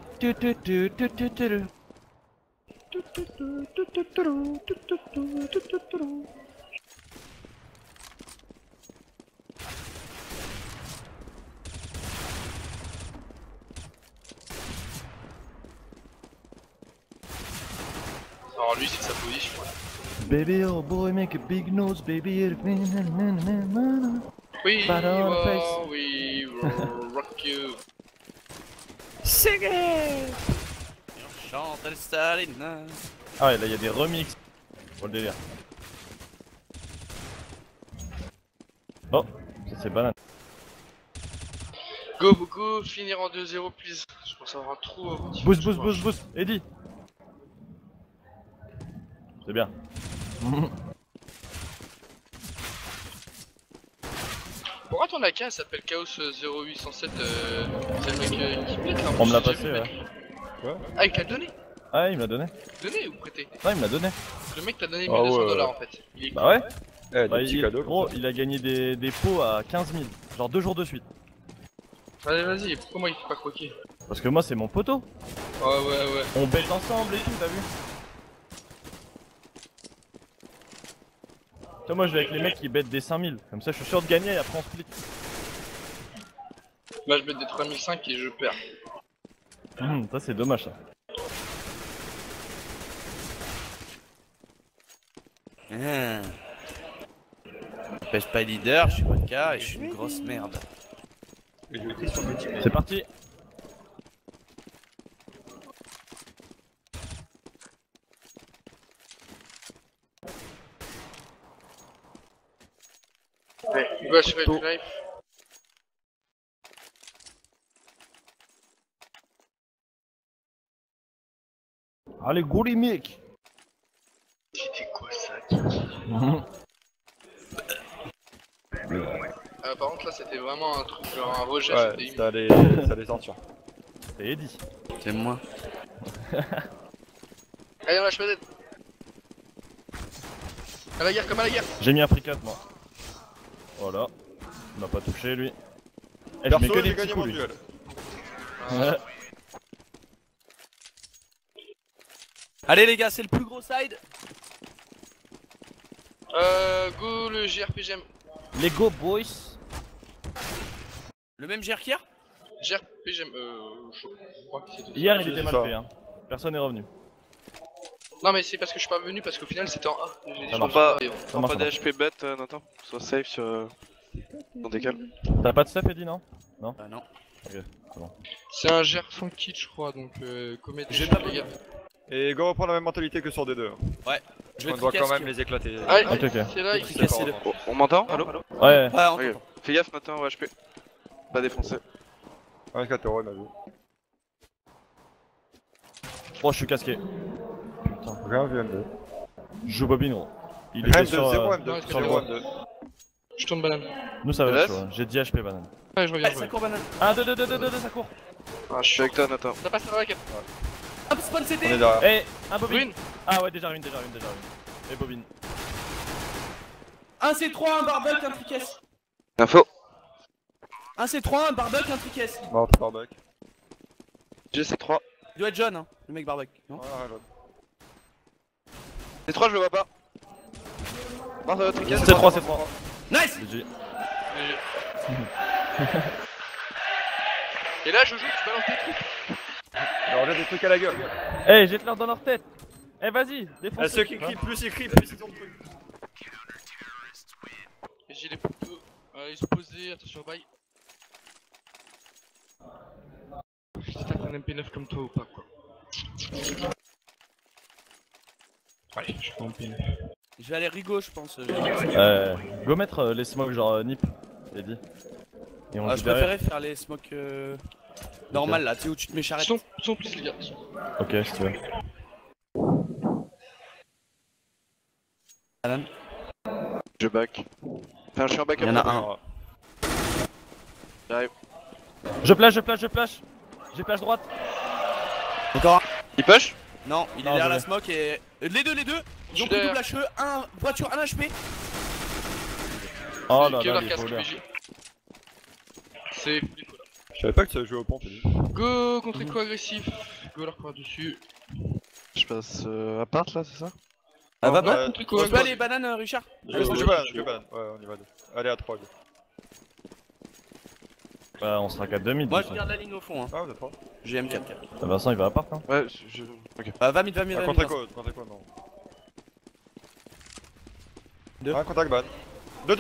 Alors lui, c'est sa position. Baby, oh boy, make a big nose, baby. Oui, Bad on the face. oui, rock you. Chante le Staline. Ah ouais, là il y a des remixes. Pour le délire. Oh, ça c'est banane. Go, go, finir en 2-0, please. Je pense avoir un trou. Boost, Eddie. C'est bien. Pourquoi ton AK s'appelle Chaos 0807 c'est le mec qui pète là. On me l'a J'ai passé, vu, ouais. mec. Ah, il t'a donné? Ah, il me l'a donné. Donné ou prêté? Ah, il me l'a donné. Le mec t'a donné Ah 1200 ouais. dollars en fait. Il est Bah ouais. eh, des Bah, petits cadeaux. gros, il a gagné des pots à 15 000. Genre 2 jours de suite. Allez, vas-y, pourquoi moi il fait pas croquer? Parce que moi c'est mon poteau. Ouais. On bête ensemble et tout, t'as vu? Toi, moi je vais avec les mecs qui bêtent des 5000. Comme ça je suis sûr de gagner et après on split. Là je bête des 3005 et je perds. Ça c'est dommage ça. Je pêche pas leader, je suis vodka et je suis une grosse merde. C'est parti. Ouais, il va assurer le life. Allez, go les mecs. C'était quoi ça? Par contre là c'était vraiment un truc genre un rejet, Ouais, c'était ça allait sortir. C'est Eddie. C'est moi. Allez on lâche peut-être. À la guerre comme à la guerre. J'ai mis un prix 4 moi. Voilà. Il m'a pas touché lui. Eh, je mets Perso, que des j'ai petits gagné coups mon lui. duel. Ouais. Allez les gars, c'est le plus gros side. Go le GRPGM. Les go boys. Le même GR qu'hier. GRPGM, je crois que c'est Hier il était c'est mal ça. fait hein. Personne n'est revenu. Non mais c'est parce que je suis pas venu parce qu'au final c'était en A. J'ai dit, Ça je marche. peux pas. arriver. Ça Prends marche, pas ça des marche. HP bêtes, Nathan. Sois safe sur. On décale. T'as pas de stuff Eddie non? Bah non. C'est un GR funky je crois donc commettez J'ai pas pas les gars. Et go reprend la même mentalité que sur D2. Je vais On doit quand tricasse, même les éclater. Allez, Ok, ok. c'est là, Tricasse. Casser le- On m'entend? Allô? Ouais. Ah, on Ok. t'entend. Fais gaffe maintenant au HP. Pas défoncé. Ouais, 4 euros, il m'a vu. Bon, je suis casqué. Rien, VM2. Je joue Bobine gros. Il était RM2, sur, 0 non, M2, c'est 0 zéro. M2. je tourne banane. Nous ça va Laisse. chaud, hein. J'ai 10 HP banane. Ouais je reviens, Allez, je ça reviens. court banane. Ah 2, ça court. Ah, je suis avec toi, Nathan. Ça passe à la cap. Hop, spawn On est CD. derrière. Eh, un Bobine. Green. Ah ouais, déjà une. Et Bobine. Un C3, un barbecue, un tricasse. Info. Un C3, un barbecue, un tricasse. Mort, barbac. GC3. Il doit être jeune, hein, le mec barbecue. Non C3, je le vois pas. Mort, tricas. C'est 3. Nice. GG. Et là Jojo tu balances des trucs. Alors, j'ai des trucs à la gueule. Eh, jette-leur dans leur tête. Eh, vas-y, défonce. Ah, ceux qui crient, plus ils crient, plus ils ont de trucs. J'ai les poteaux. Ils sont posés, attention bye. J'espère qu'on aime MP9 comme toi ou pas quoi. Allez, je prends MP9. Je vais aller rigo, je pense. Go mettre les smokes genre nip, Eddie. Et on Ah, joue je derrière. préférais faire les smokes. Normal là, tu sais où tu te mets charrette. Son plus les gars. Ok, si tu veux. Alan. Je back. Enfin, je suis en back. Il y en a un. J'arrive. Je plage. J'ai plage droite. Encore un. Il push? Non, il est Non, derrière la désolé. smoke et. Les deux. Ils suis ont pris derrière. double HE, un voiture, un HP. Oh là Que là, leur les casque voleurs. PJ. C'est Je savais pas que ça jouait au pont, t'as dit. go contre écho agressif. Go leur par dessus. Je passe à part là, c'est ça? Ah, va Ouais, pas. Contre Tu écho peux agressif. aller banane, Richard? Je banane. Ouais, on y va. Allez, à 3. Bah, on sera qu'à 2000. Moi je garde la ligne au fond. Hein. Ah, vous êtes 3. J'ai M4. Ah, Vincent, il va à part, hein. Ouais, ok. Va mid. Contre écho, non. Deux. Un contact ban. 2.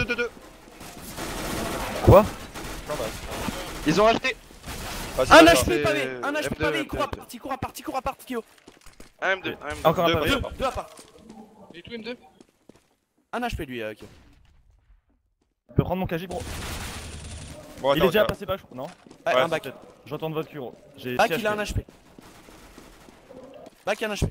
Quoi? Ils ont racheté! Un là. HP pavé, un HP F2, pavé, F2. il court à part, Kyo. Un M2, un M2. Encore un Deux, pavé. ouais. Deux à part. Et tout M2. Un HP lui, Kyo. Tu peux prendre mon KJ, gros. Bon, Il est déjà passé back, non? Ouais, Ouais, un back. Je retourne votre cure. J'ai Back, 6 il a un HP. HP. Back, il a un HP.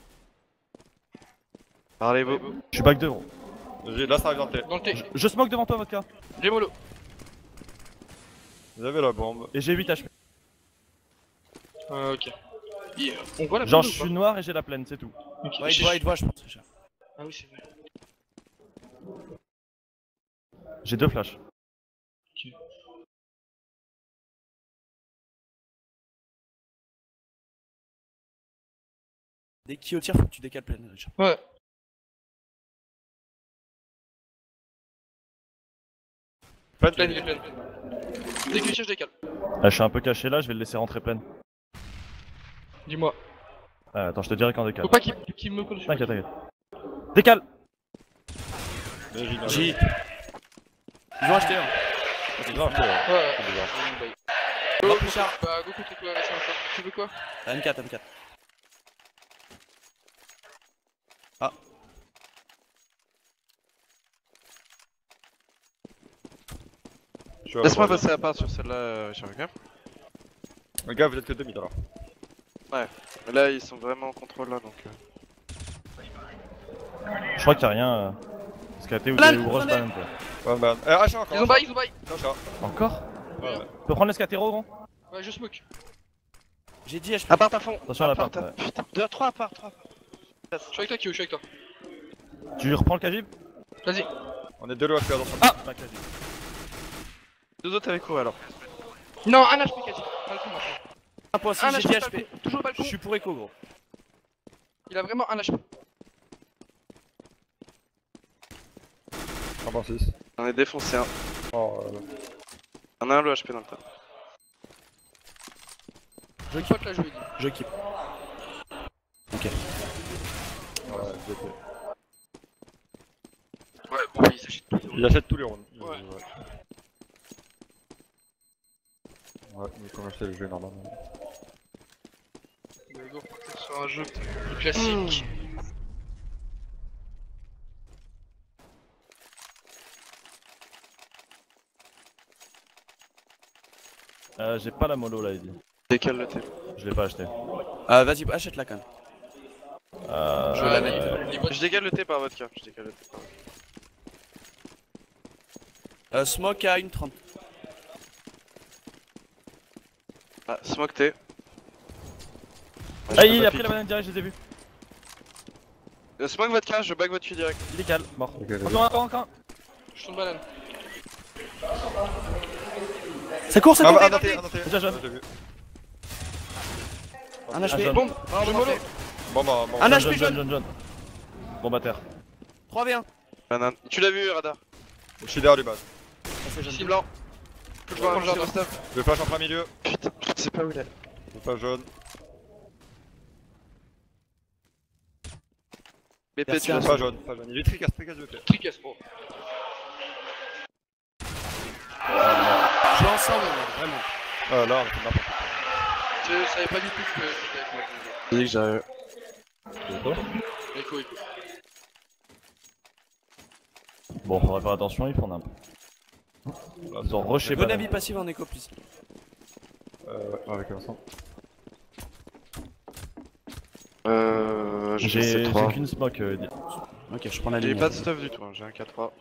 Parlez-vous. Je suis back 2, gros. Là, ça arrive dans le T. Dans le T. Je smoke devant toi, vodka. Rémolo. Vous avez la bombe. Et j'ai 8 HP. Ok. On voit la Genre, bombe je ou pas suis noir et j'ai la plaine, c'est tout. Ok. Ouais, il te voit, je pense. Richard. Ah oui, c'est vrai. J'ai 2 flashs. Dès que Kyo tire, faut que tu décales pleine, Richard. Ouais. Plein Pleine, il est pleine. Dès que tu tires, je décale. Ah, je suis un peu caché là, je vais le laisser rentrer pleine. Dis-moi. Ah, attends, je te dirai quand décale. Faut pas qu'il me colle dessus. T'inquiète. Décale! J. Ils ont acheté un. C'est grave, quoi. Ouais. C'est bizarre. Go, Drop Richard. bah, go contre écho agressif encore. Tu veux quoi? M4. Laisse-moi passer à part sur celle-là, Richard, ok? Les gars, vous êtes que 2000 alors. Mais là, ils sont vraiment en contrôle là donc. Je crois qu'il y a rien. Scaté ou Banane, des grosses banane. bananes, quoi. Ouais, ban. Achat encore. Ils ont bail, ils ont bail. Achat. Encore? Ouais. Tu peux prendre le scatero, gros? Ouais, je smoke. J'ai 10 HP. À part à fond! Attention à la part. part, putain, 2, 3 à part, 3 Je suis avec toi, Kyo, je suis avec toi. Tu reprends le KJ? Vas-y. On est 2 lois à faire dans son. Ah! Pas KJ. 2 autres avec quoi alors? Non, un HP, quasi. Balcon maintenant. Un point aussi, Un j'ai HP, 10 HP. balcon. Toujours balcon. Je suis pour écho, gros. Il a vraiment un HP. Un bon 6. On est défoncé un. Oh, On a un le HP dans le tas. Je pote là, je lui ai dit. Je keep. Ok. ouais, GP. Ouais, bon, il s'agit de tout. Il achète tous les rounds. Ouais. Ouais, mais comment c'est le jeu normalement. Mais go, peut-être sur un jeu plus classique. J'ai pas la mollo là, il dit. Décale le T. Je l'ai pas acheté. Vas-y, achète-la quand même. Je vais la mettre. Je décale le T par vodka. Je décale le T. Smoke à 1,30. Ah, smoke T. Ah, il a pris la banane direct, je les ai vus. Smoke vodka, je back votre cul direct. Il décale, mort. Ok, vas-y. Encore. Je tourne banane. Ça court, Ah, court. un T. Déjà jeune. J'ai vu. Un Un HP. jaune. Bombe. Je mollo. Bon, bah, Un Jaune, HP jaune, jaune. jaune. Bon bah terre. 3v1. Banane. Tu l'as vu, radar. je suis derrière du bas. Ici blanc. Faut que je vois un jardin. Le flash en plein milieu. Putain, je sais pas où il est. Le flash jaune. BP, Merci, tu hein. l'as Pas jaune. Il est tricasse de fait. Tricasse, oh. Je lance ça, vraiment. Ah, là, on fait n'importe quoi. Je savais pas du tout que c'était avec moi. J'ai dit que j'arrive. Écho. Bon, faudrait faire attention, ils font un peu. Ils ont rushé Bon banane. avis passif en écho, please. Ouais, avec Vincent. J'ai C3. qu'une smoke, Ok, je prends la J'ai ligne. pas de stuff du tout, hein. J'ai un K3.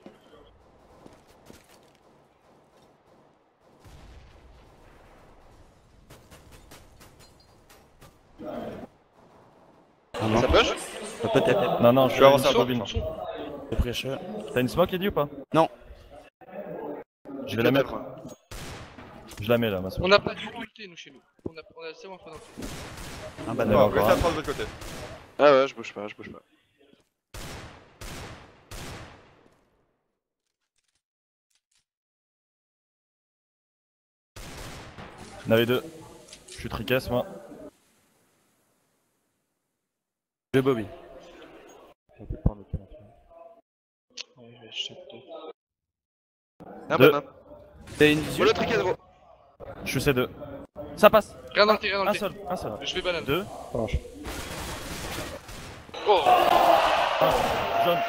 Ah non, Ça push? peut-être. Non, non, je Je suis vais avancer à à bobine. C'est prêcheux. T'as une smoke, Eddie, ou pas? Non. Je vais la mettre. moi. Je la mets là, ma On smoke. n'a pas du tout ulté nous chez nous. C'est bon, faut d'ulté. Un banane. Non, Non, reste à 3 de l'autre côté. Ah ouais, je bouge pas, je bouge pas. Il y en avait deux. Je suis tricasse, moi. Je Bobby. Je vais prendre le canapé. Un Deux. banane. T'as une Oh vision? le tricadro. Je suis C2. Ça passe. Rien dans le thé, rien dans le Un thé. seul, un seul. Je vais banane. Deux. Oh, Jaune.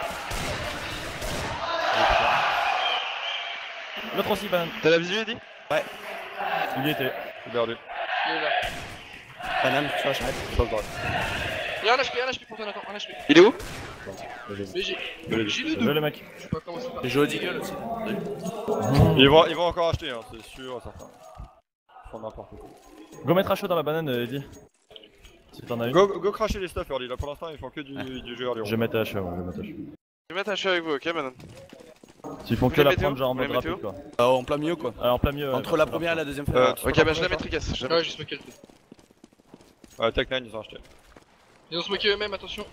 L'autre aussi, banane. T'as la visu, Eddie? Il y était. J'ai perdu. il est là. Banane, flash, arrête. Je passe droit. Il y a un HP pour toi, Nathan, un HP. Il est où? Mais j'ai le Je 2. le mec. Je sais pas comment c'est parti. J'ai joué au Deagle aussi. Ils vont encore acheter, hein, c'est sûr, certain. Ils font n'importe quoi. Go mettre à chaud dans la banane, Eddie. Si t'en as une. Go cracher les stuff early, là pour l'instant ils font que du jeu early. Je vais mettre à chaud, moi, je vais mettre à chaud. Je vais mettre un chien avec vous, ok, banane? S'ils font Vous que les la mettez prendre où? genre en Vous les mode mettez rapide, où? quoi. En plein milieu quoi. En plein milieu. Entre la première et la deuxième phase. Ok, bah je la mets tricasse. Je la Ouais, mets. j'ai smoké le truc. Ouais, Tech9 ils ont acheté. Ils ont smoké eux-mêmes, attention.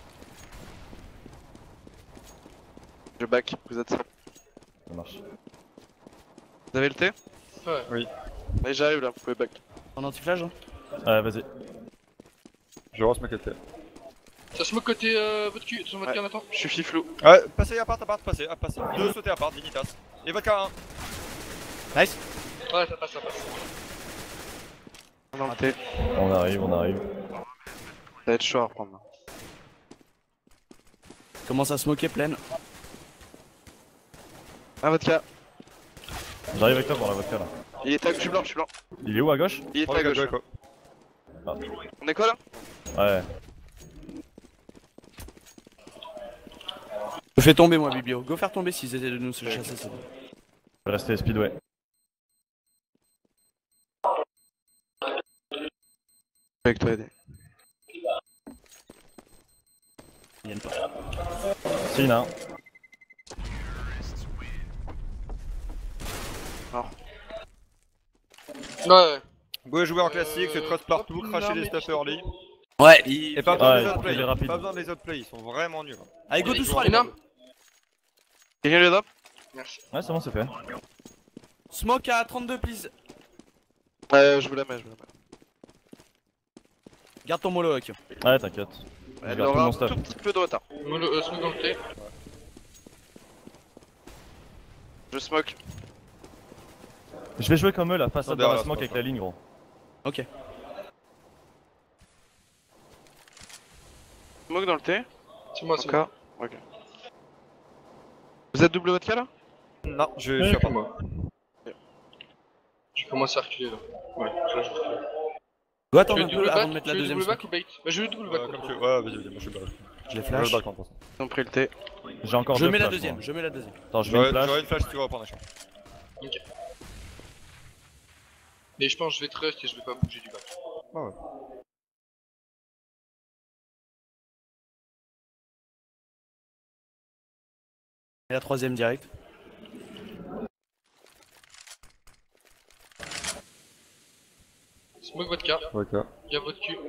Je back, vous êtes ça. Ça marche. Vous avez le thé? Ouais. Allez, j'arrive là, vous pouvez back. En anti-flash hein. Ouais, vas-y. Je vais me côté. Ça smoke côté votre cul, sur votre Ouais. cœur, Nathan. Je suis fiflou. Ouais, passez à part, passez. Deux sauter à part, Dignitas. Et votre K1. Nice. Ouais, ça passe, ça passe. Dans le thé. On arrive, on arrive. Ça va être chaud à reprendre là. Commence à smoker pleine. Un vodka. J'arrive avec toi pour la vodka là. Il est à... Je suis blanc, je suis blanc. Il est où à gauche? Il est à gauche. On est quoi là? Ouais. Je fais tomber moi Bibio. Go faire tomber s'ils essaient de nous se chasser c'est bon. Je vais rester speedway. Avec toi, Eddie. Ils viennent pas. Si, non. Ouais. Go jouer en classique, c'est trust partout, cracher les stuff early. Ouais, Et pas besoin Ouais, des autres il plays. est rapide. Pas besoin des autres plays, ils sont vraiment nuls. Allez go tous trois les Énorme. gars. Quelqu'un les drop? Merci. Ouais, c'est bon, c'est fait. Smoke à 32 please. Je vous la mets, je vous la mets. Garde ton mollo avec. Ouais, t'inquiète. Je Elle garde tout aura mon un stuff. tout petit peu de retard. Moi, smoke dans le thé. Je smoke. Je vais jouer comme eux là, face à Non, dans la derrière, smoke c'est avec pas la ligne, gros. Ok. Smoke dans le thé. C'est moi, c'est moi. Encore. Ok. Vous êtes double vodka là? Non, je suis à part. moi. Je commence à reculer là. Ouais, là je recule. Go attendre Tu un veux double peu avant de back? mettre Tu la veux deuxième double back smoke. ou bait? Bah, je veux double back. Comme tu veux. Ouais, vas-y, moi je suis back. Je les Je flash. back en pense. Ils ont pris le thé. J'ai encore Je deux mets la flashs, deuxième, moi. je mets la deuxième. Attends, je mets une J'aurais flash. une flash si tu veux reprendre la chance. Mais je pense que je vais trust et je vais pas bouger du back. Ah ouais. Et la troisième direct. Smoke vodka, Ok. y'a votre cul.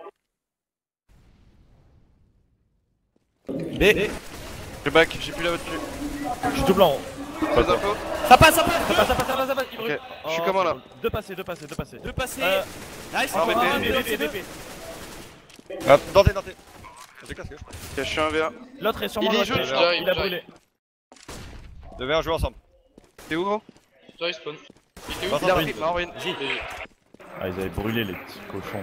B. Je back, j'ai plus la vodka. Je suis tout blanc. Pas d'infos? Ça passe, ça passe. Ça passe, il brûle. Ok. Je suis comment là? Deux passés, deux passés, deux passés. Deux passés. Nice. Ah, mais BP. Dentez. J'ai casqué, je crois. Ok, je suis un V1. L'autre est sûrement Il est dans jaune, le- j'arrive, Il a j'arrive. brûlé. Devez un jouer ensemble. T'es où gros? J'arrive spawn. Il était où? Vincent, Il a t'as repris, une. m'a envoyé une. Ah, ils avaient brûlé les petits cochons.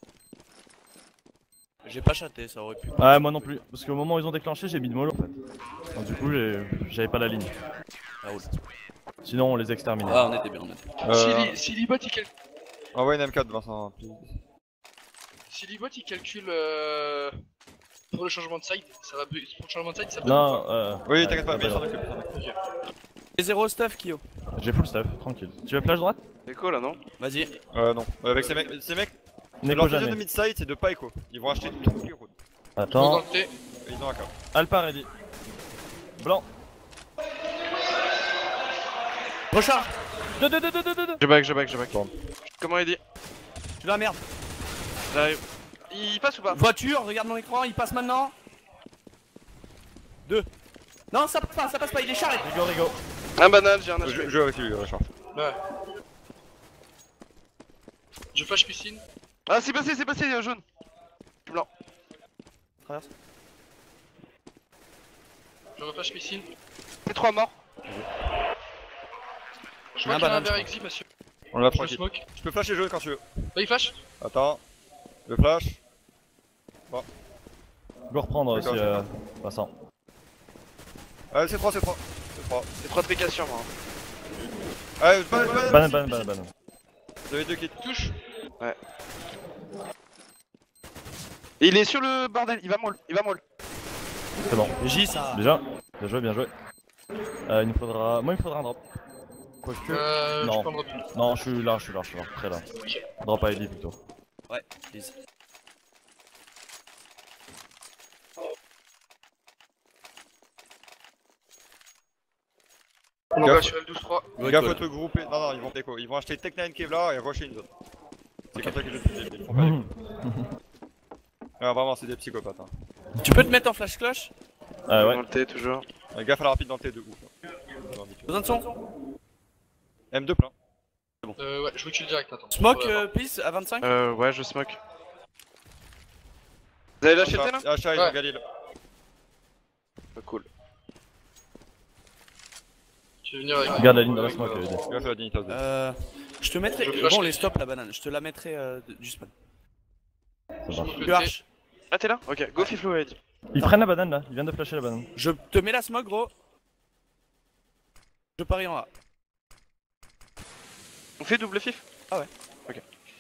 J'ai pas chaté, ça aurait pu. Ouais, moi non plus. Parce qu'au moment où ils ont déclenché, j'ai mis de mollo en fait. Donc, du coup, j'avais pas la ligne. Ça roule. Sinon, on les exterminait. Ah, on était bien, on était bien. Euh, Si l'ibot il quel. Envoie une M4 Vincent, please. Si l'ibot il calcule pour le changement de side, ça va pour le changement de side ça peut Non, Oui, ouais, t'inquiète pas, mais il pas s'en grave. occupe. Et 0 stuff, Kyo. J'ai full stuff, tranquille. Tu veux flash droite? Echo là, non? Vas-y. Non. Avec ces mecs, Neko leur sujet de jamais. mid-side c'est de pas écho. Ils vont acheter tous les routes. dans Attends, le T. Et ils ont un cap. Alpha ready. Blanc. Recharge. 2. Je back. Comment il dit? Tu la merde. J'arrive. Il passe ou pas? Voiture, regarde mon écran, il passe maintenant. 2. Non, ça passe pas, il est charré. Rigo. Un banane, j'ai un Je HP. joue avec lui, Richard. Ouais. Je flash piscine. Ah, c'est passé, jaune. Blanc. Traverse. Je reflash piscine. C'est 3 morts. Je Un vois qu'il y a un banane, verre je exit, monsieur. On l'a Je le tranquille. smoke. Je peux flasher jaune quand tu veux. Bah, il flash. Attends. Le flash. Go reprendre aussi, D'accord. passant. Allez, c'est 3. C'est 3 PK sur moi. Allez, Banane. Vous avez 2 kits. Touche. Ouais. Et il est sur le bordel, il va molle. C'est bon. J, ça. Déjà, bien joué. Il nous faudra. Moi, il me faudra un drop. Quoique. Je Non. prends le drop. Non, je suis là, très là. Drop ID plutôt. Ouais, please. On va sur L12-3. Gaffe à te grouper. Non, ils vont déco. Ils vont acheter Tech9 Kevlar et rusher une zone. C'est comme ça qu'ils le font pas. Ouais, vraiment, c'est des psychopathes. Hein. Tu peux te mettre en flash cloche? Ouais. Dans le T toujours. Gaffe à la rapide dans le T de ouf. Hein. Besoin de son? M2 plein. Ouais, je vous tue direct, attends. Smoke, please, à 25? Ouais, je smoke. Vous avez lâché le T là? Achat, ils Ouais. ont Galil. Cool. Je vais venir avec. Regarde la ligne de la smoke, ID. Gaffe à la Dignitas 2. Je te mettrai. Je flash Bon, les- les stops la banane, je te la mettrai du spawn. Ça Je marche. smoke le Tu T. arches. Ah, t'es là? Ok, go Fiflo Head. Ils prennent la banane là, ils viennent de flasher la banane. Je te mets la smoke, gros. Je parie en A. On fait double fif? Ah ouais. Ok.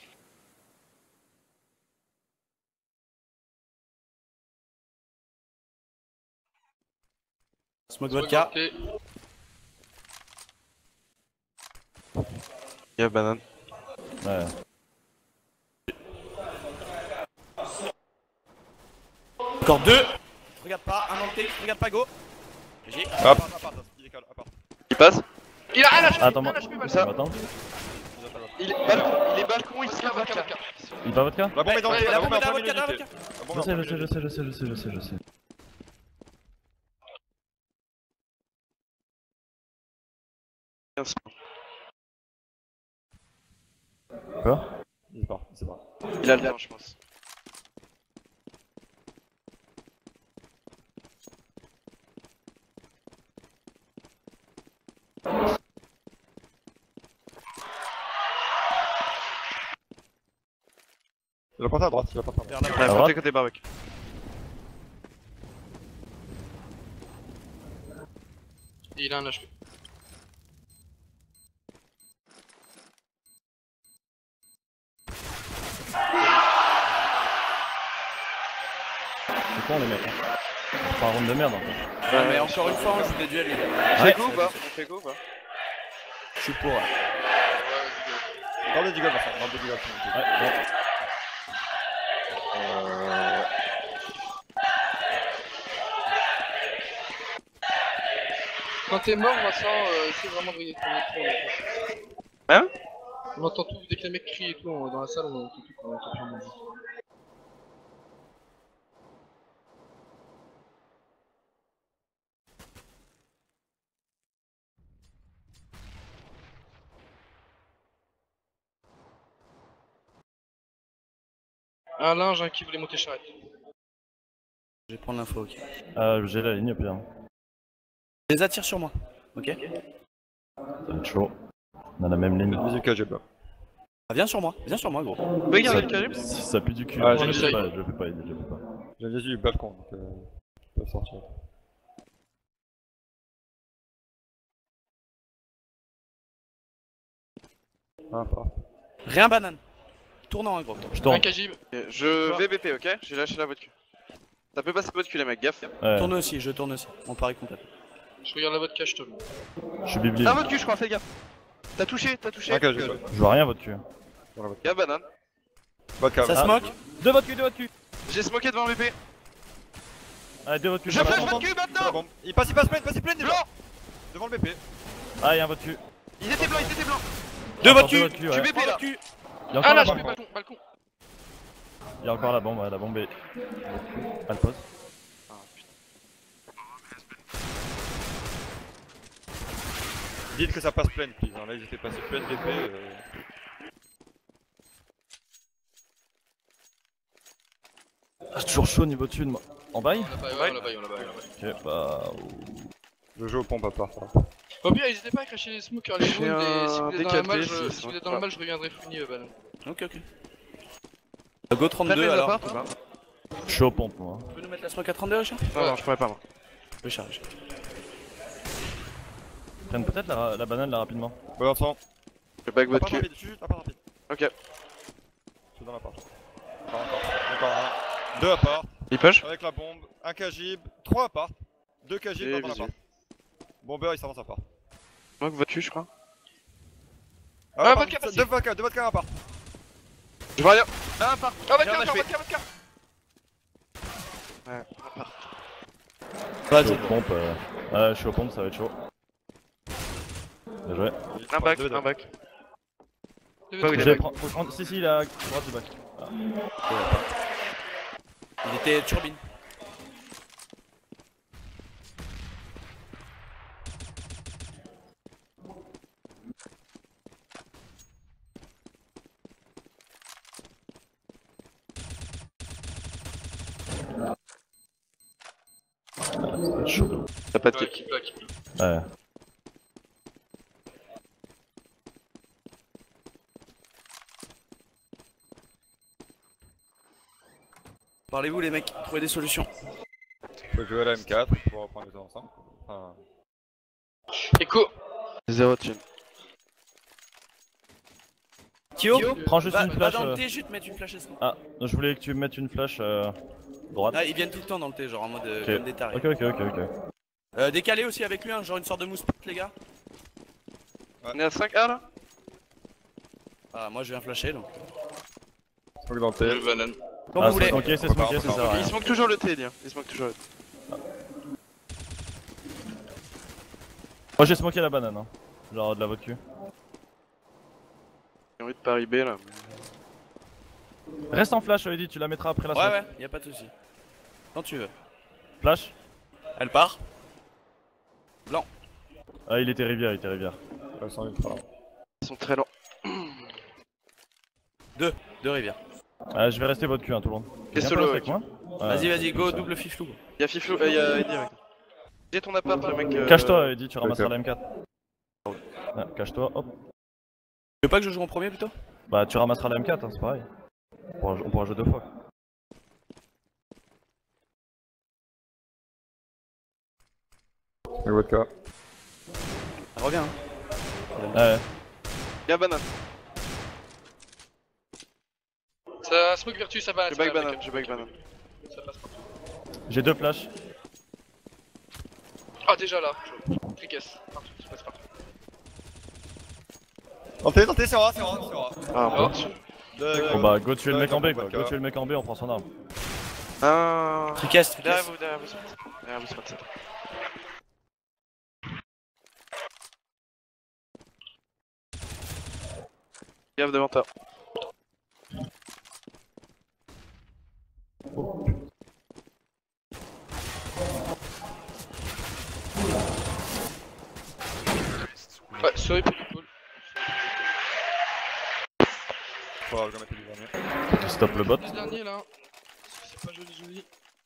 Smoke Smoke dans vodka. le T. Y'a banane. Ouais. Encore 2. Regarde pas, un dans le T, regarde pas, go. GG. Hop. Il décale, à part. Il passe? Il a un HP, Attends-moi. un HP, On Valka. va attendre. Il est balcon, il se Vodka, vodka. vodka. Il va votre cas? La bombe est dans le Ouais, T, la bombe est en dans plein la vodka, milieu dans la du vodka. T. La bombe est en plein milieu du T. Je sais. Quoi? Il part, c'est pas. Il a le temps, je pense. Il va porter à droite, il va porter à droite. Vers la Ouais, droite. montez côté barbecue. Il a un HP. C'est con les mecs. Hein. C'est pas un round de merde en fait. Ouais, mais encore une fois, on joue des duels, les gars. On fait go ou pas? On fait go ou pas? Je suis pour. Dans le Deagle, Vincent, dans le Deagle. Ouais. Quand t'es mort, Vincent, essaie vraiment de regarder ton écran. Hein? On entend tout, dès que les mecs crient et tout dans la salle, on entend tout quand on entend tout le monde. Un linge, un qui voulait monter charrette. Je vais prendre l'info, ok. J'ai la ligne au pire. Je les attire sur moi, ok? Ça va être chaud. On a la même ligne. Musique KG bas. Ah, viens sur moi, gros. Regarde le carré. Ça pue du cul. Ah, je j'ai le fais essayé. pas, je le fais pas, je le fais pas. J'ai vu du balcon, donc ils peuvent sortir. Ah, pas. Rien banane. Tournant, gros. Je tourne. Un Kajib. Je vais BP, ok? J'ai lâché la votre cul. Ça peut passer votre cul, les mecs, gaffe. Ouais, Tourne aussi, je tourne aussi. On parie complète. Je regarde la vodka, je te le. je suis bibli. Ah, votre cul, je crois, fais gaffe. T'as touché. Ok, j'ai joué. Je vois rien, votre cul. Y'a banane. Vodka. Ça Ah. smoke. De votre cul. J'ai smoké devant BP. Allez, de votre cul. Je flash votre cul La maintenant! bombe. Il passe plein déjà. Blanc! Devant le BP. Ah, y'a votre cul. Ils étaient blancs. Deux Encore voitures. votre cul, Je suis ouais. BP là. cul. Il y a Ah encore là, la je bombe. fais balcon. Il y a encore la bombe, ouais, la bombe est. Elle pose. Dites que ça passe plein, please. Là, ils étaient passés plein de BP. Ah, c'est toujours chaud au niveau dessus de moi. En bail? On l'a bail. Ok, bah. Je joue aux pompes à part. Ça. Au pire, n'hésitez pas à cracher les smokers, les J'ai wounds, et si un vous êtes dans la D4, malle, D6, si vous êtes dans la malle, je reviendrai fouiner banane. Ok. Go Faites 32 les alors. apparts ou pas? Je suis aux pompes, moi. Tu peux nous mettre la smoke à 32, Richard? Non, je pourrais pas, moi. Je charge. Prenne peut-être la banane là rapidement. Bon, ensemble. Je back votre Appart cul. rapide, juste appart rapide. Ok. Je suis dans l'appart. Encore un. Deux appart. Il push? Avec la bombe. Un Kajib. Trois appart. Deux Kajib Et dans ton visuel. appart. Bomber, il s'avance appart. Smoke votre cul, je crois. Ah, pardon, vodka, deux vodka appart. Je vois rien. Un part. Ah, J'ai un vodka, HP. vodka. Ouais. Je suis aux pompes, ouais, je suis aux pompes, ça va être chaud. Bien joué. Un back, Deux, deux. un back. Deux, Bah oui, deux. les Faut prendre. Si, il est à droite du bac. Ah. Il était turbine. Ça va être chaud. T'as pas de Ouais, kick. qui peut. Ouais. Parlez-vous les mecs, trouvez des solutions. Faut jouer à la M4 pour pouvoir reprendre les deux ensemble. Enfin, Echo. 0 thune. Kyo, Prends juste une va flash. dans le T, juste mettre une flash escape. Ah, je voulais que tu mettes une flash droite. Ah, ils viennent tout le temps dans le T, genre en mode comme des tarés. Ok. Décalé aussi avec lui, hein, genre une sorte de mousse les gars. On est à 5A là? Ah, moi je viens flasher donc. smoke dans le T. Banane. Comme Ah, vous voulez. ok, c'est smoké, ça sert à Il rien. smoke toujours le T, Lien. Il smoke toujours le T. Moi j'ai smoké la banane, hein. Genre de la votre cul. J'ai envie de pari B là. Reste en flash, Eddy, tu la mettras après la smoke. Ouais, y'a pas de soucis. Quand tu veux. Flash. Elle part. Ah, il était rivière. Elles sont ultra. Ils sont très lents. Deux rivières. Ah, je vais rester votre cul, hein, tout le monde. T'es Quelqu'un solo, peut rester avec moi. Vas-y, go, ça. double fiflou. Y'a Fiflou, y'a Eddie avec toi. J'ai ton appart, le mec. Cache-toi, Eddy, tu ramasseras ok. la M4. Ouais, cache-toi, hop. Tu veux pas que je joue en premier plutôt? Bah, tu ramasseras la M4, hein, c'est pareil. On pourra jouer deux fois. Le vodka. Reviens. Hein. Ouais. Y'a banane. Ça smoke vertu, ça va. Je back banane, je back banane. Ça passe pas. J'ai deux flashs. Ah, déjà là. Tricasse. Partout, ça passe partout. Dans T, c'est rare. Ah, Oh. bon. Bon bah, go tuer le mec en B, quoi. Vodka. Go tuer le mec en B, on prend son arme. Ah. Tricasse. Derrière vous, spot. Derrière vous, spot. Gaffe devant toi. Ouais, sorry pour le call. Faut jamais mettre du dernier. Stop le bot. Le dernier là. C'est pas joli.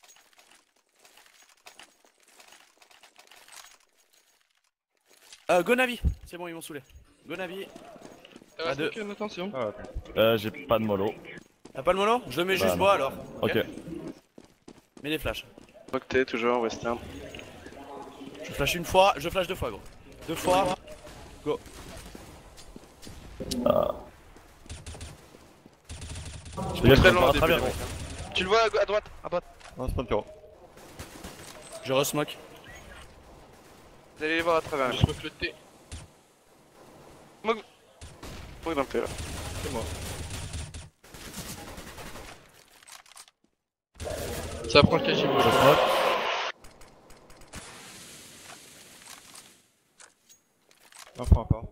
Go Navi. C'est bon, ils m'ont saoulé. Go Navi. Ça va À deux. smoke, attention. Ah, ok. J'ai pas de mollo. T'as pas le mono? Je le mets Bah, juste non. moi alors. Ok. Mets les flashs. Smoke T, toujours, western. Je flash une fois, je flash deux fois gros. Deux fois. Go. Les gars, Très je loin pars au à début, travers. les mecs, hein. Tu le vois à droite, à droite. Non, c'est pas le pyro. Je resmoke. Vous allez les voir à travers. Je smoke le T. Oui, dans le T là. C'est moi. Ça prend le cachivo. Je smoke. Un point à part.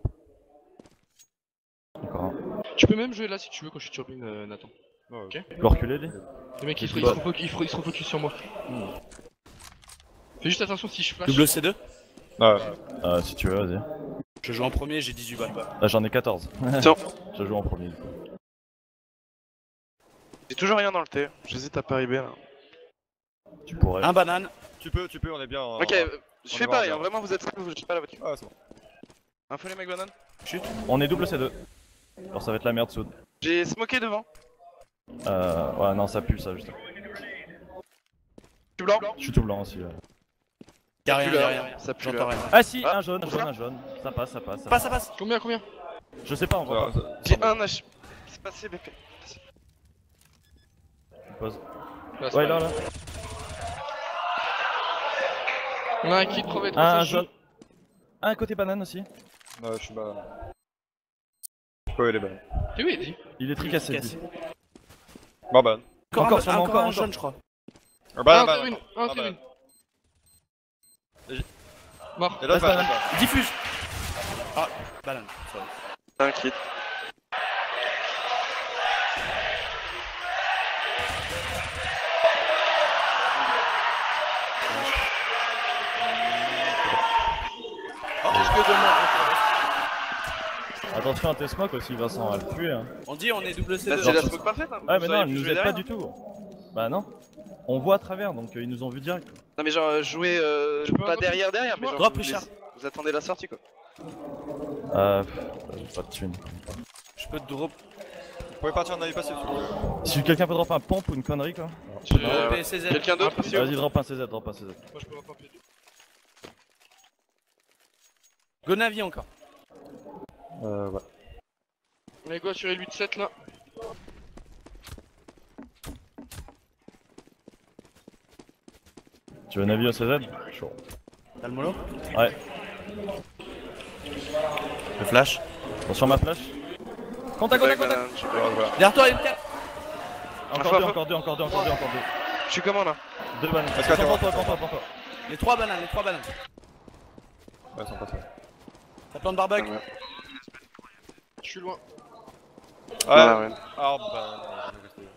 Encore un. Tu peux même jouer là si tu veux quand je suis turbine, Nathan. Ouais, Ok. Tu peux reculer, lui. Les mecs ils se Ouais. refocus sur moi. Fais juste attention si je flash. Double C2. Ouais. Si tu veux, vas-y. Je joue en premier, j'ai 18 balles. Là, j'en ai 14. Tiens. Je joue en premier. J'ai toujours rien dans le T. J'hésite à parier là. Tu pourrais. Un banane. Tu peux, on est bien. Ok, je on fais est pareil, bien. hein, vraiment vous êtes je suis pas la voiture. Ouais, c'est bon. Info les mecs banane. On est double C2. Alors, ça va être la merde, Soud. J'ai smoké devant. Ouais, non, ça pue, ça, juste. Je suis blanc. Je suis tout blanc aussi. Y'a rien, pue y'a là. rien. Ça pue J'entends là. rien. Ah, si, Ah, un jaune, ça un jaune. Ça passe, ça passe. Passe, ça passe. Combien Je sais pas, on voit Ouais, pas. ça- J'ai un H. C'est passé BP. Je pose. Là, Ouais, là. On a un kit crevé de Un jaune. Un côté banane aussi. Ouais, je suis bas. Ouais, il est bas. T'es où Eddie? Il est tricassé. Cassé. lui. Bah, bah. Encore sur moi, encore un encore. jaune, je crois. Ah, bah, Un bah, turbine, bah. un Ah, turbine. Et- Mort. Et là, Reste bah, banane. bah. Diffuse. Ah, banane. Sorry. T'inquiète. Qu'est-ce que demande? Attention à tes smokes aussi, Vincent, elle pue. Hein. On dit on est double Là, C2. c'est la smoke parfaite. Hein. Ouais, mais Vous non, auriez ils pu nous jouer aident pas derrière. du tout. Bah, non. On voit à travers, donc ils nous ont vu direct. Non, mais genre jouer Je peux pas avoir- derrière, mais genre. Drop vous, Richard. vous attendez la sortie quoi. J'ai pas de thune. Je peux te drop. Vous pouvez partir en avis passif. Si quelqu'un peut drop un pompe ou une connerie, quoi. Je peux dropper CZ. Quelqu'un d'autre aussi Vas-y, drop un CZ, drop un CZ. Moi je peux pas plus. Go Navi encore. Ouais. On est go sur les 8-7 là. Tu veux Navi au CZ? Chaud. T'as le mollo? Ouais. Le flash. Attention ma flash. Contact, Ouais, contact, contact. banane, je sais pas. Ouais, voilà. Derrière toi, il y a une tête. Encore deux. Je suis comment là? Deux bananes. Parce que attends, Prends-toi. Les trois bananes. Ouais, ils sont passés. Ça plante barbecue. Ouais. Je suis loin. Ah, ouais. Ah, bah. je vais rester.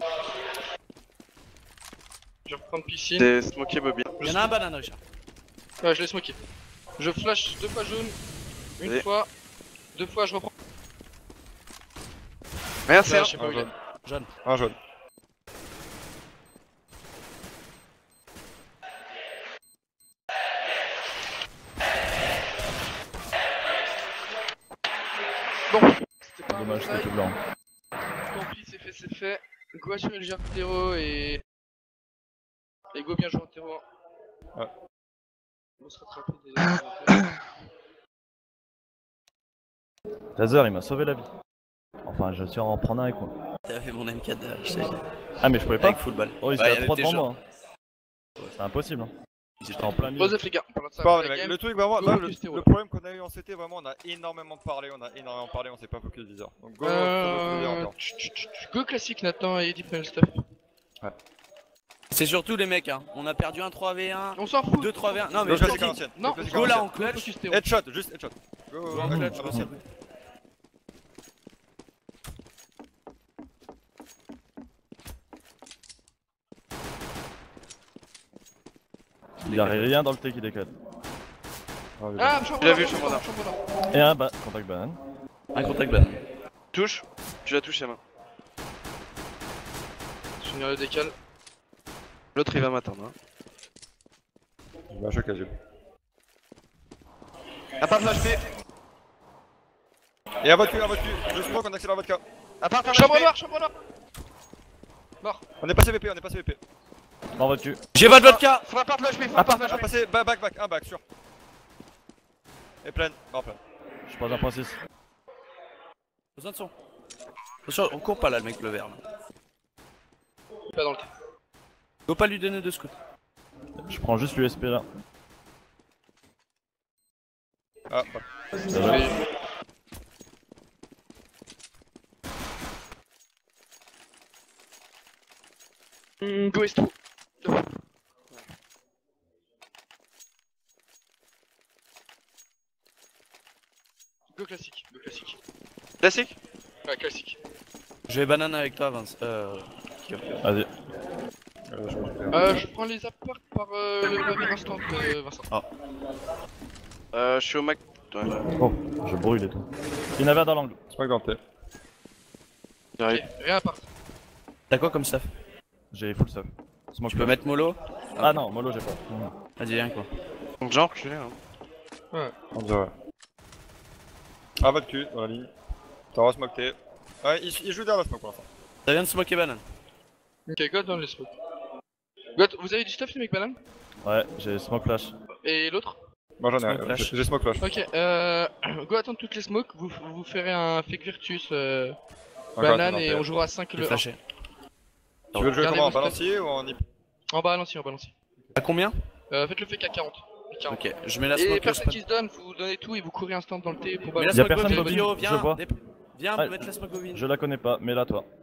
Je vais reprendre piscine. C'est smoké mobile. Il y en a un banane, Richard. Ouais, je l'ai smoké. Je flash 2 fois jaune. Une Vas-y. fois. 2 fois, je reprends. Merci. Là, Hein. je sais pas où il est. Jaune. Un jaune. Bon, c'était pas un Dommage, bon c'était try. tout blanc. Tant pis, c'est fait. Go assurer le terreau et go bien jouer en terreau. Ouais. On se rattraper des. Tazer, il m'a sauvé la vie. Enfin, je suis en prendre un avec moi. T'avais fait mon M4 derrière, je sais. Ah, mais je pouvais pas. Avec football. Oh, il Ouais, était à 3 était devant jaune. moi. C'est impossible. Hein. J'étais en plein milieu. Posez les gars, on parle de ça C'est pas après grave, la les mecs. game. Le truc, vraiment, Go là, focus terreau, le là. problème qu'on a eu en CT, vraiment, on a énormément parlé, on s'est pas focus 10 heures. Donc, go, encore. Go classique Nathan et Eddie prennent le stuff. C'est surtout les mecs, hein. On a perdu un 3v1, On s'en fout. 2 3v1. Non, mais Go je te classique à dis, l'ancienne. Non, Go classique go à là l'ancienne. en clutch. Focus terreau. Headshot, juste headshot. Go, Go go, en go, clutch. à l'ancienne. Il y a rien dans le T qui déconne. Ah, chambre Tu l'as là, vu, chambre là, chambre chambre là. Et un contact banane. Un contact banane. Touche. Tu l'as touché main. Je vais venir le décal. L'autre il va m'attendre. Hein. Bah, je casual. À part flash P. Et à votre cul, je smoke, on accélère votre cas. À part flash Chambre P. noire, chambre noire. On est passé VP, Dans votre cul. J'ai votre vodka. Faut à part flash P. Faut À à part part, flash à P. passer, back, un back, sûr. Et pleine, non, pleine. Je pose un point 6. Besoin de son. Attention, on court pas là, le mec le vert. Là. Pas dans le T. Faut pas lui donner de scout. Je prends juste l'USP là. Ah, bah. Ça va. Go Estro. Go classique, go classique. Classique. Ouais, classique. Je vais banane avec toi, Vince. Vas-y. Je prends les apports par le premier instant, Vincent. Je suis au Mac. Ouais. Oh, je brûle et tout. Il y en avait un dans l'angle. Smoke dans le T. J'arrive. Ok, rien à part. T'as quoi comme stuff? J'ai full stuff. Smoke Tu peux mettre mollo? Ah non, mollo j'ai pas. Vas-y, viens quoi. Donc, genre, reculé. Hein. On dirait. Ah, votre cul, dans la ligne. T'auras smoke T. Ouais, il joue derrière la smoke pour l'instant. Ça vient de smoker banane. Ok, God dans les smokes. God, vous avez du stuff, les mecs banane? Ouais, j'ai smoke flash. Et l'autre? Moi j'en ai Smoke un, flash. j'ai smoke flash. Ok, go attendre toutes les smokes, vous ferez un fake Virtus Encore banane un et T. on jouera à 5 Je le vais 1. flasher. Tu veux le jouer Regardez comment, en vos balancier ou en hip? En balancier, en balancier. À combien? Faites le fake à 40. Ok, je mets la Et smoke. personne qui se donne, vous donnez tout et vous courez instant dans le T pour Mets la Y a smoke personne bobine, bobine, Pio, je viens. vois. Viens Ah, mettre la smoke bobine. Je la connais pas, mais là toi.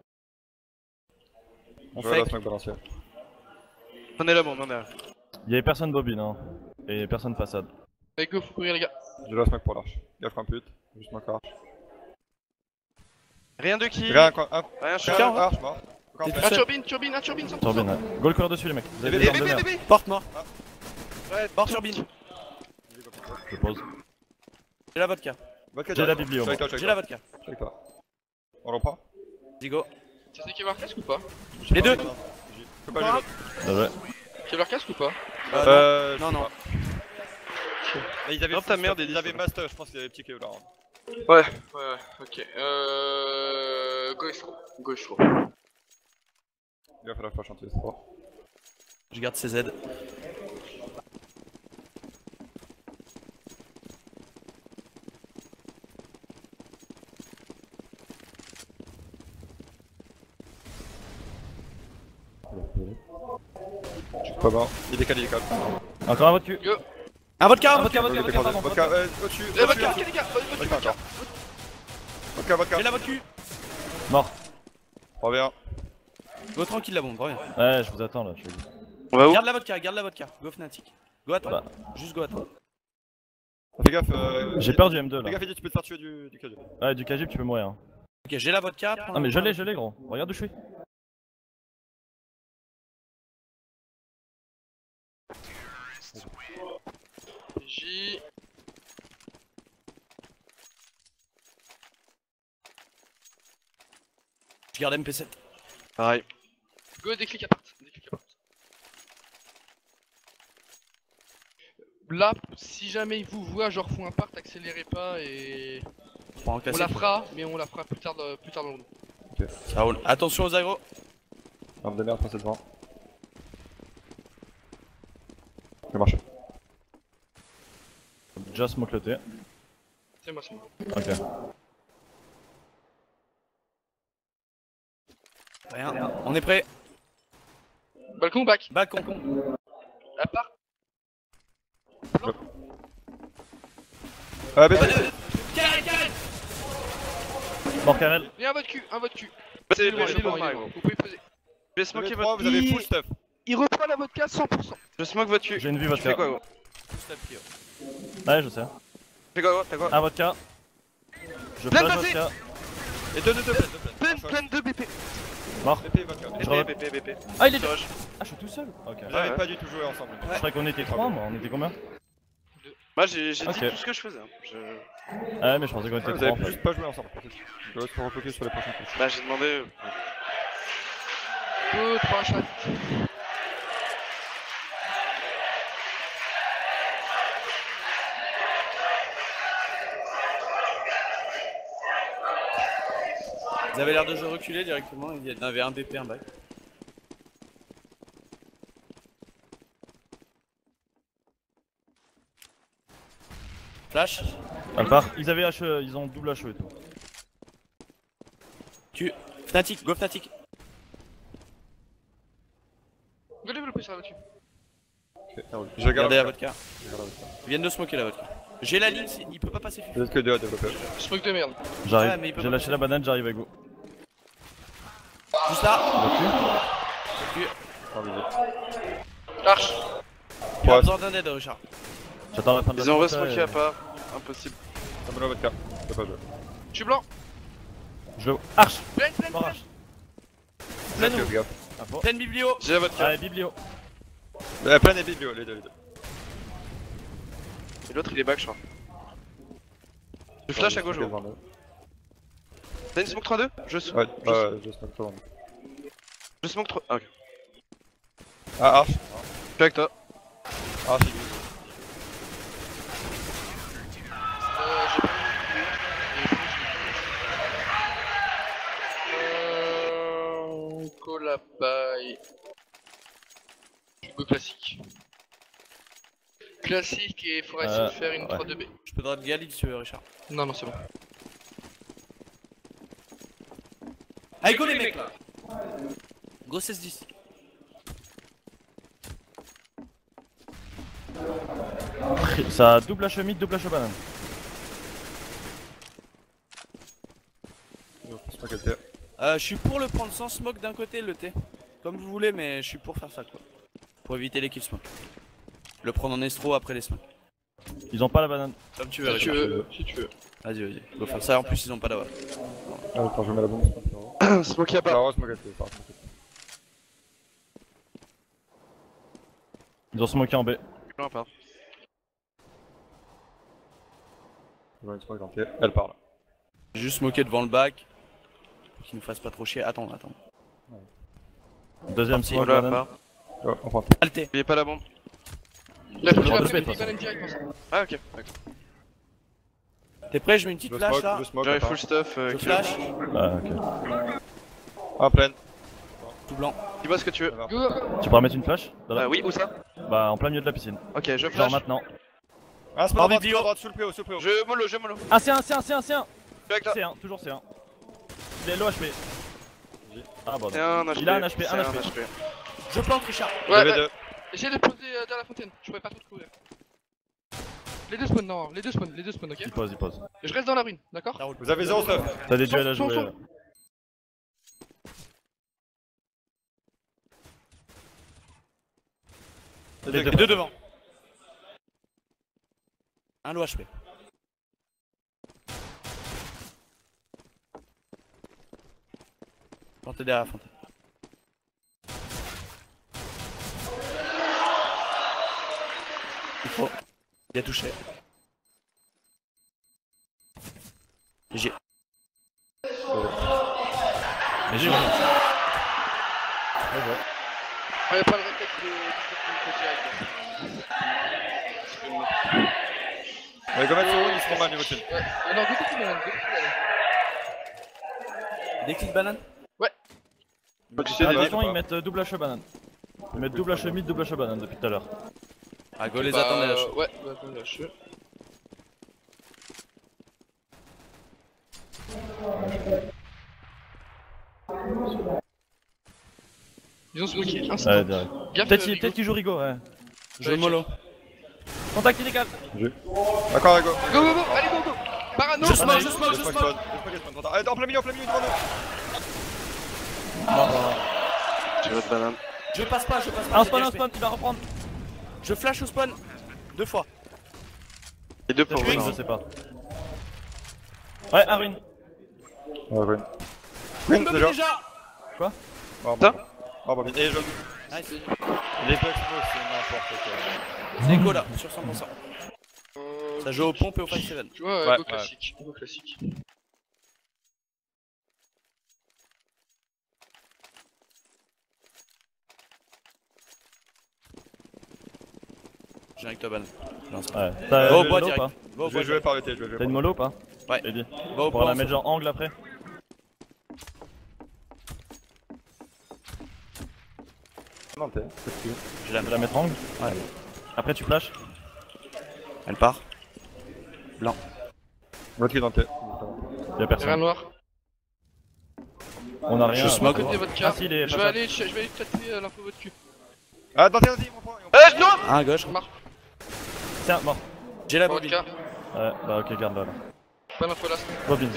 On Je veux la fake. smoke balancier. On est là, bon, on est là. Il y avait personne bobine hein. Et personne façade. Allez go, faut courir les gars. J'ai la smoke pour l'arche. Gaffe un pute. Juste smoke arche. Rien de qui. Rien, quoi. Rien, je suis Chacun, là. Arche, mort. Encore T'es un tout flash. seul. Turbine, 100%. Turbine, ouais. Go le courir dessus les mecs. Vous avez Bébé, des armes de merde. Bébé. Porte mort. Ouais, Porte turbine. Je pose. J'ai la vodka. Vodka, J'ai la direct. biblio, Je suis avec toi, je J'ai suis la avec vodka. toi. Je suis avec toi. On le prend? Vas-y go. Tu sais Kevlar casque ou pas? Les deux. Je peux pas jouer. Ça va. Kevlar casque ou pas? Je Non, sais non. pas. Mais ils avaient Non, ta merde, ils avaient master, je pense qu'ils avaient petit Kevlar. Ouais, ok. Go Estro. Go Estro. Il va falloir faire chantier, c'est fort. Je garde ses aides. Je suis pas mort. Il décale, il décale. Encore un votre cul. Un vodka, un Vodka, vodka. vodka, pardon. Vodka, au-dessus. Eh, vodka, les gars, Vodka encore. Vodka, vodka. J'ai la vodka. Mort. Reviens. Go tranquille la bombe, reviens. Ouais, je vous attends là, je te dis. On va où? Garde la vodka. Go Fnatic. Go à toi. Bah. Juste go à toi. Fais gaffe. J'ai peur du M2 Fais là. gaffe, Eddie, tu peux te faire tuer du cadeau. Ouais, du KG tu peux mourir. Hein. Ok, j'ai la vodka. prends Ah la mais vodka. je l'ai gros. Regarde où je suis. J. Je garde MP7. Pareil. Go, déclic à part. Là, si jamais ils vous voient, genre font un part, accélérez pas et. Je prends un On classique. la fera, mais on la fera plus tard dans le round. Ça roule. Attention aux agros. Arme de merde, passez devant. Ça marche. Déjà smoke le T. C'est moi, c'est moi. Ok. Rien. On est prêt. Balcon ou back? Balcon. À part. Ah, bébé. Mort Karel. Et un vote cul, C'est loin, le il est loin, loin, il est loin. Vous pouvez poser. Je vais smoker Vous avez 3, votre vous avez full stuff. Il reprend la vodka 100%. Je smoke votre cul. J'ai une vue Tu fais vodka. quoi, gros? Ouais, je sais. Fais quoi, gros? T'as quoi? Un vodka. Je Plein de flash passé. vodka. Et deux Plein de BP. Mort. BP, vodka. BP. Ah il est. Rush. Ah je suis tout seul. Ok. Vous avez Ouais. pas du tout joué ensemble. Je croyais qu'on était 3 moi, on était combien? Moi j'ai Ok. dit tout ce que je faisais. Hein. Ouais mais je pensais qu'on était Vous 3 en avez fait. juste pas joué ensemble. Je vais se refocus sur les prochaines touches. Bah j'ai demandé. Go, 3 shots. Vous avez l'air de jouer reculer directement. Il y en avait un BP, un back. Flash. Elle part. Ils avaient HE, ils ont double HE et tout. Fnatic. Go Fnatic. sur la vodka. Ok, ça roule. Je Regardez la regarde. vodka. Je regarde la vodka. Ils viennent de smoker la vodka. J'ai la ligne, il peut pas passer. Peut-être que 2 à développer. Smoke de merde. Ouais, mais J'arrive, il peut j'ai pas lâché la banane, j'arrive avec vous. Juste là. Sans visée. Arche. Il a Ouais. besoin d'un aide, Richard. J'attends la fin de la Ils ont smoke, resmoké à part. Impossible. Ça me la vodka. Je peux pas jouer. Je suis blanc. Je vais. Arche. Plein, plein, Mort plein. arche. Plein Fais gaffe. Info. Pleine biblio. J'ai la vodka. Allez, biblio. Plein des biblios, les deux. Et l'autre il est back, je crois. Je flash à gauche, gros. gros. T'as une smoke 3-2 Je Ouais, je smoke trop. Je smoke 3. Ah, ok. Ah, arche. Je suis avec toi. Arche, il est. J'ai pas mis Colapaille. Je go classique. Classique et faudra essayer de faire une ouais. 3-2B. Je peux te Gali si tu veux, Richard. Non, non, c'est bon. Allez, go les mecs là. Go 16-10. Ça double H mid, double H banane. C'est pas quel T. Je suis pour le prendre sans smoke d'un côté le T. Comme vous voulez, mais je suis pour faire ça quoi. Pour éviter les kills smoke. Le prendre en estro après les smokes. Ils ont pas la banane. Comme tu veux, Si tu Richard. veux, si tu veux. Vas-y, vas-y. Go faire ça. En plus, ils ont pas d'avoir. Ah, attends, je mets la bombe, c'est pas Smoke à part. Alors, smoke quel T, pardon. Ils ont smoké en B. Non, à part. Je vois une smoke en T. Elle parle. J'ai juste smoké devant le bac. Pour qu'ils nous fassent pas trop chier. Attends. Deuxième Parti, smoke Voilà, à banane. part. Ouais, on prend. Alté. N'oubliez pas la bombe. Là, je Genre vais de faire fait, une de toute banane direct pour ça. Ah, ok. T'es prêt? Je mets une petite Je flash smoke, là. je smoke. J'arrive à full stuff. Je Kilo. flash. Ah, ok. Ah, pleine. Tout blanc. Dis-moi ce que tu veux. Go, go, go. Tu pourras mettre une flash dans la- Oui, où ça Bah, en plein milieu de la piscine. Ok, je Genre flash. maintenant. Ah, c'est Par pas droite, biblio. c'est pas droite, sous le PO, sous le PO. Je mollo, je mollo. Un C1, C1, C1, C1. Je suis avec toi. C1, toujours C1. Il est low HP. Ah, bon. Et un HP. Il a un HP, C'est un HP. Je plante, Richard. Ouais, J'avais ouais. deux. Essayez de poser dans la fontaine. Je pourrais pas tout trouver. Les deux spawn, non, les deux spawn, ok. Il pose, il pose. Je reste dans la ruine, d'accord? Ça roule. Vous avez 0 stuff. T'as des duels à Son, jouer. son. là. Les deux devant. Un low HP. Plantez derrière la fontaine. Il faut. Il a touché. GG. Mais j'ai Ouais, pas le réflexe de direct. Les gommettes sur haut, ils seront mal niveau team. Ouais, non, go tout banane, go tout banane. Des clics banane. Attention, ils mettent double H banane. Ils mettent double H mid, double H banane depuis tout à l'heure. Ah, go les attendez là. Ouais, bah, go lâche. Ils ont smoké, instant. Ouais, direct. Gaffe, Peut-être qu'il joue Rigo, ouais. Je mollo. Contact illégal. D'accord, go. Go, go, go, allez, go, go. Parano. Je smoke, je Je smoke, je smoke smoke. spawn. Je smoke spawn. Allez, en plein milieu, devant nous. J'ai votre banane. Je passe pas, je passe pas. Un j'ai spawn, des un HP. spawn, il va reprendre. Je flash au spawn. 2 fois. Les deux pour Je vous. sais pas. Ouais, un ruine. Ouais, Green. Green Green, déjà. Quoi? Oh, Ça bon. Oh, bon, et je. Nice. Les bugs smoke, c'est n'importe quoi. C'est go là, sur 100%. Ça joue aux pompes et au 5-7. Tu vois, Ouais, go classique. Go classique. J'ai avec toi banane. Lance pas. Ouais. T'as Va au le bois mollo ou direct. pas? Va au Je bois vais jouer direct. par le T, je vais jouer T'as une par mollo ou pas? Ouais. Eddie. Va au Pour bois. la mettre genre angle après? le Non, T. Je la Tu mets. veux la mettre angle? Ouais. Après tu flash? Elle part. Votre qui est dans T. Y'a Rien personne. noir. On a rien. Je smoke. Côté vodka. Ah si, il est Je vais passage. aller tâter l'info votre cul. Ah, vas-y, vas-y, mon point. Non. Un à gauche. Tiens, mort. J'ai la bobine. Vodka. Ouais, bah ok, garde-la là. Pas d'info là. Bobine.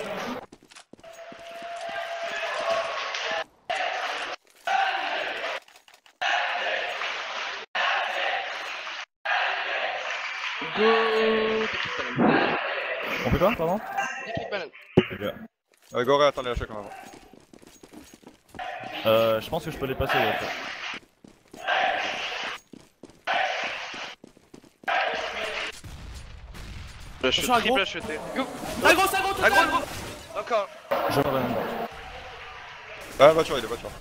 Go. Déclic banane. On fait quoi, pardon? Déclic banane. Goré, attends les lâcher quand même. Je pense que je peux les passer, ouais. Attention, aggro. Triple acheté. Agro, ça gros, Agro. Encore. Je me ramène. Ah, voiture, il est voiture.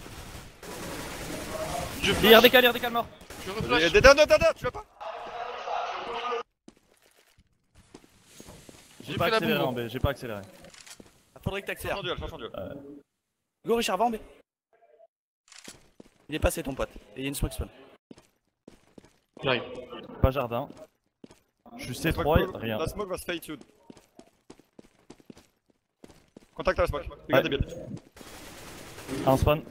Je Il redécale mort. Je Non, reflash. tu l'as pas? J'ai J'ai pas fait la accéléré boum. en B, j'ai pas accéléré. Faudrait que t'accélères. Change en duel. Go Richard, va en B. Il est passé ton pote. Et il y a une smoke spawn. J'arrive. Pas jardin. Je suis C3, rien. La smoke va se fade sud. Contact à la smoke. Regarde des billes. Un spawn.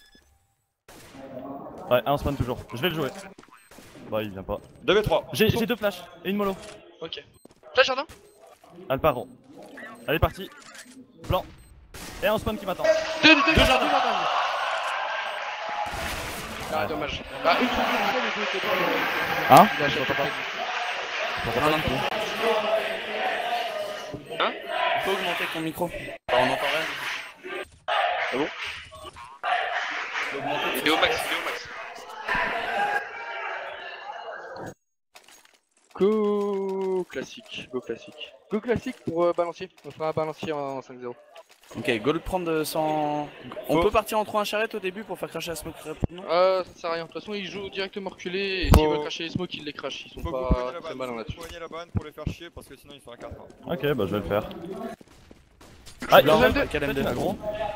Ouais, un spawn toujours. Je vais le jouer. Bah, il vient pas. 2v3. J'ai 2 flashs et une mollo. Ok. Flash jardin. Elle part rond. Elle est partie. Blanc. Et un spawn qui m'attend. Deux jardins. Ah, dommage. Bah, une fois les deux étaient pas. Hein? Il a acheté pas. Non, non plus. Hein? Faut augmenter ton micro. Bah, on entend rien. Ah bon? Il est au max, il est au max. Go classique, go classique. Go classique pour balancier. On fera un balancier en 5-0. Ok, go le prendre sans. On peut partir en 3-1 charrette au début pour faire cracher la smoke rapidement. Ça sert à rien. De toute façon, ils jouent directement reculés et Faut- s'ils veulent cracher les smokes, ils les crachent. Ils sont Faut que vous pas preniez la très banne. malins Faut là-dessus. que vous preniez la banne pour les faire chier parce que sinon ils sont à 4. Ok, bah je vais le faire. Ah, il y en a deux. quel M2 Agro.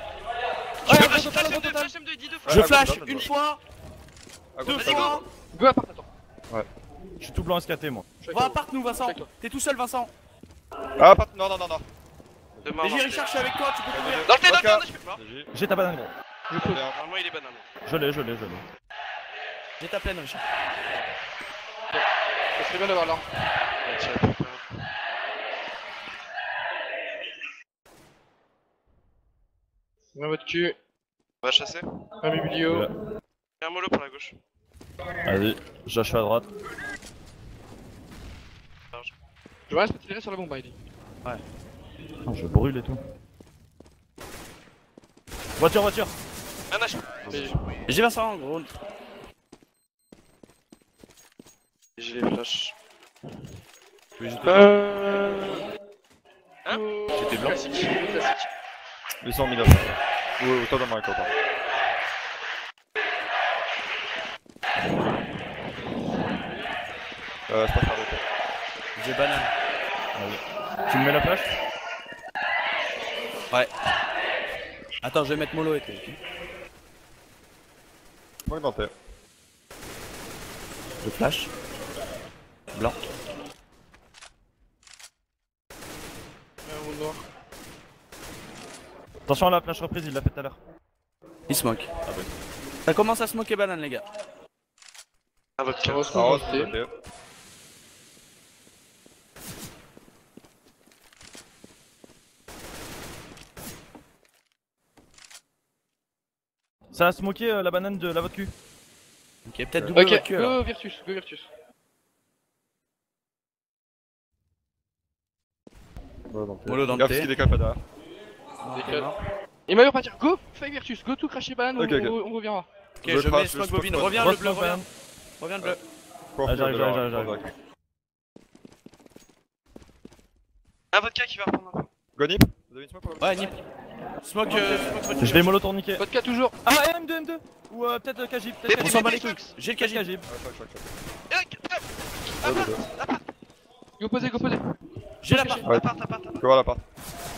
Je flash une fois, deux Vas-y, fois. Go à part, attends. Je suis tout blanc SKT moi. Je suis Va à avec toi. part nous Vincent. Avec toi. T'es tout seul Vincent. Ah, pas. Non. Mais j'ai Richard, je suis avec toi, tu peux couvrir. Dans le thé, Vodka. je peux pas. GG. J'ai ta banane gros. Je pose. Normalement, il est banane. Je l'ai. J'ai ta pleine Richard. Ça serait bien d'avoir l'arme. Dans votre cul. On va chasser. Un biblio. Ouais. Il y a un mollo pour la gauche. Vas-y, je suis à droite. Je vais rester tiré sur la bombe, il dit. Oh, je brûle et tout. Voiture. Un H. J'ai Vincent en gros. J'ai les flashs. J'étais blanc. Classique. Classique. Ils sont en middle. Ou toi dans Marco. C'est pas faire l'autre. J'ai banane. Tu me mets la flash? Ouais. Attends, je vais mettre mollo et tout. Moi dans terre. Je flash. Blanc. Un round noir. Attention à la flash reprise, il l'a fait tout à l'heure. Il smoke. Ça commence à smoker banane les gars. Un vodka. Ça va se Ah, monter. c'est terre. Ça a smoké la banane de la votre cul. Ok, peut-être double Ok, queue alors. go Virtus, go Virtus. Mollo dans le Gaffe thé. qui décale pas derrière. Décale. Il m'a partir, go fake Virtus, go tout cracher banane, Ok, ok. on reviendra. Ok, je mets smoke bobine. Reviens le bleu, reviens. Reviens le bleu. Ah, j'arrive. Un vodka qui va reprendre un peu. Gonip, vous avez une smoke pour la Ouais, nip. Smoke, smoke Je vais mollo tourniquer. Vodka toujours. Ah, M2. Ou peut-être Kajib. On s'en bat les couilles. J'ai le KG. Kajib. Go poser, go poser. J'ai la part. Ouais. Go à l'appart.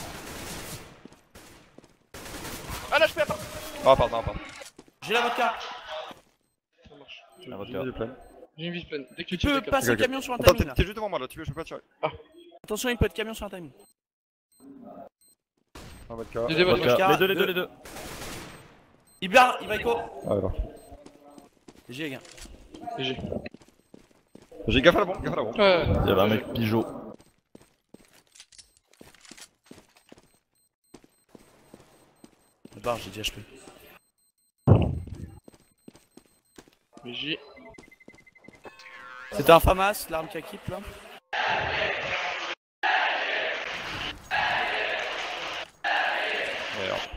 Ah là je fais la part. Ah, pardon. J'ai la vodka. Ça marche. La vodka. J'ai une vie pleine. Dès que Tu tu peux décales. passer le Ok. camion sur un Attends, timing là. t'es juste devant moi là, je peux pas tirer. Attention, il peut être camion sur un timing. Un vodka. Des vodka. Vodka. Les deux. Il va écho. Ah, alors. GG les gars. J'ai gaffe à la bombe, gaffe à la bombe. Ouais. Il y avait un mec pigeot. Le bar, j'ai dit HP. BG. C'était un FAMAS, l'arme qui équipe là. Merde.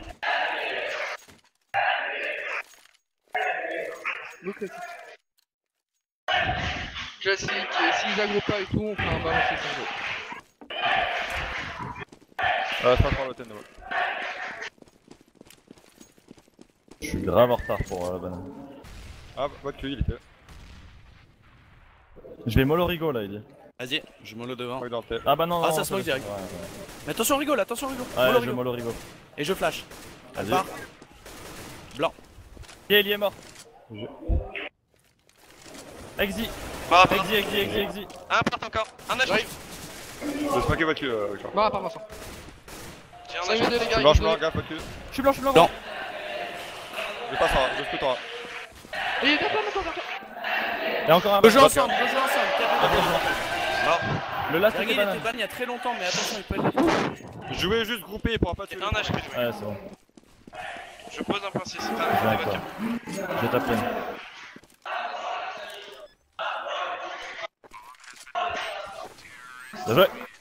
Classique, s'ils aggro pas et tout, on fait un balancier sans jeu. C'est pas pour le Tenno. Je suis grave en retard pour la banane. Ah, bah que lui il était. Je vais mollo Rigo là, il dit. Vas-y, je mollo devant. Oh, il est dans le tête. Ah bah non, Ah, non, ça non, smoke c'est- direct. Ouais, Mais attention rigole, attention rigole. ouais. Mollo Ouais, je Rigo. mollo Rigo. Et je flash. Elle Vas-y. part. Blanc. Il est mort. Exi, Bah, pardon. exi. Un part encore. Un HP. J'arrive. Je vais smoker votre cul, Victor. Bah, par Vincent. J'ai un 5 HP. minutes les Je gars, suis blanc, il gaffe, votre cul. Je suis blanc. Non. Je passe, je peux toi. Il est d'accord. Et encore un On peut jouer ban. ensemble, on peut jouer ensemble. Le last Sergei, était il était banane. ban il y a très longtemps, mais attention, il peut être. Jouez juste groupé, il pourra pas tuer. Un HP. Ouais, c'est bon. Je pose un point 6. Je viens avec toi. Je tape plein. Bien joué.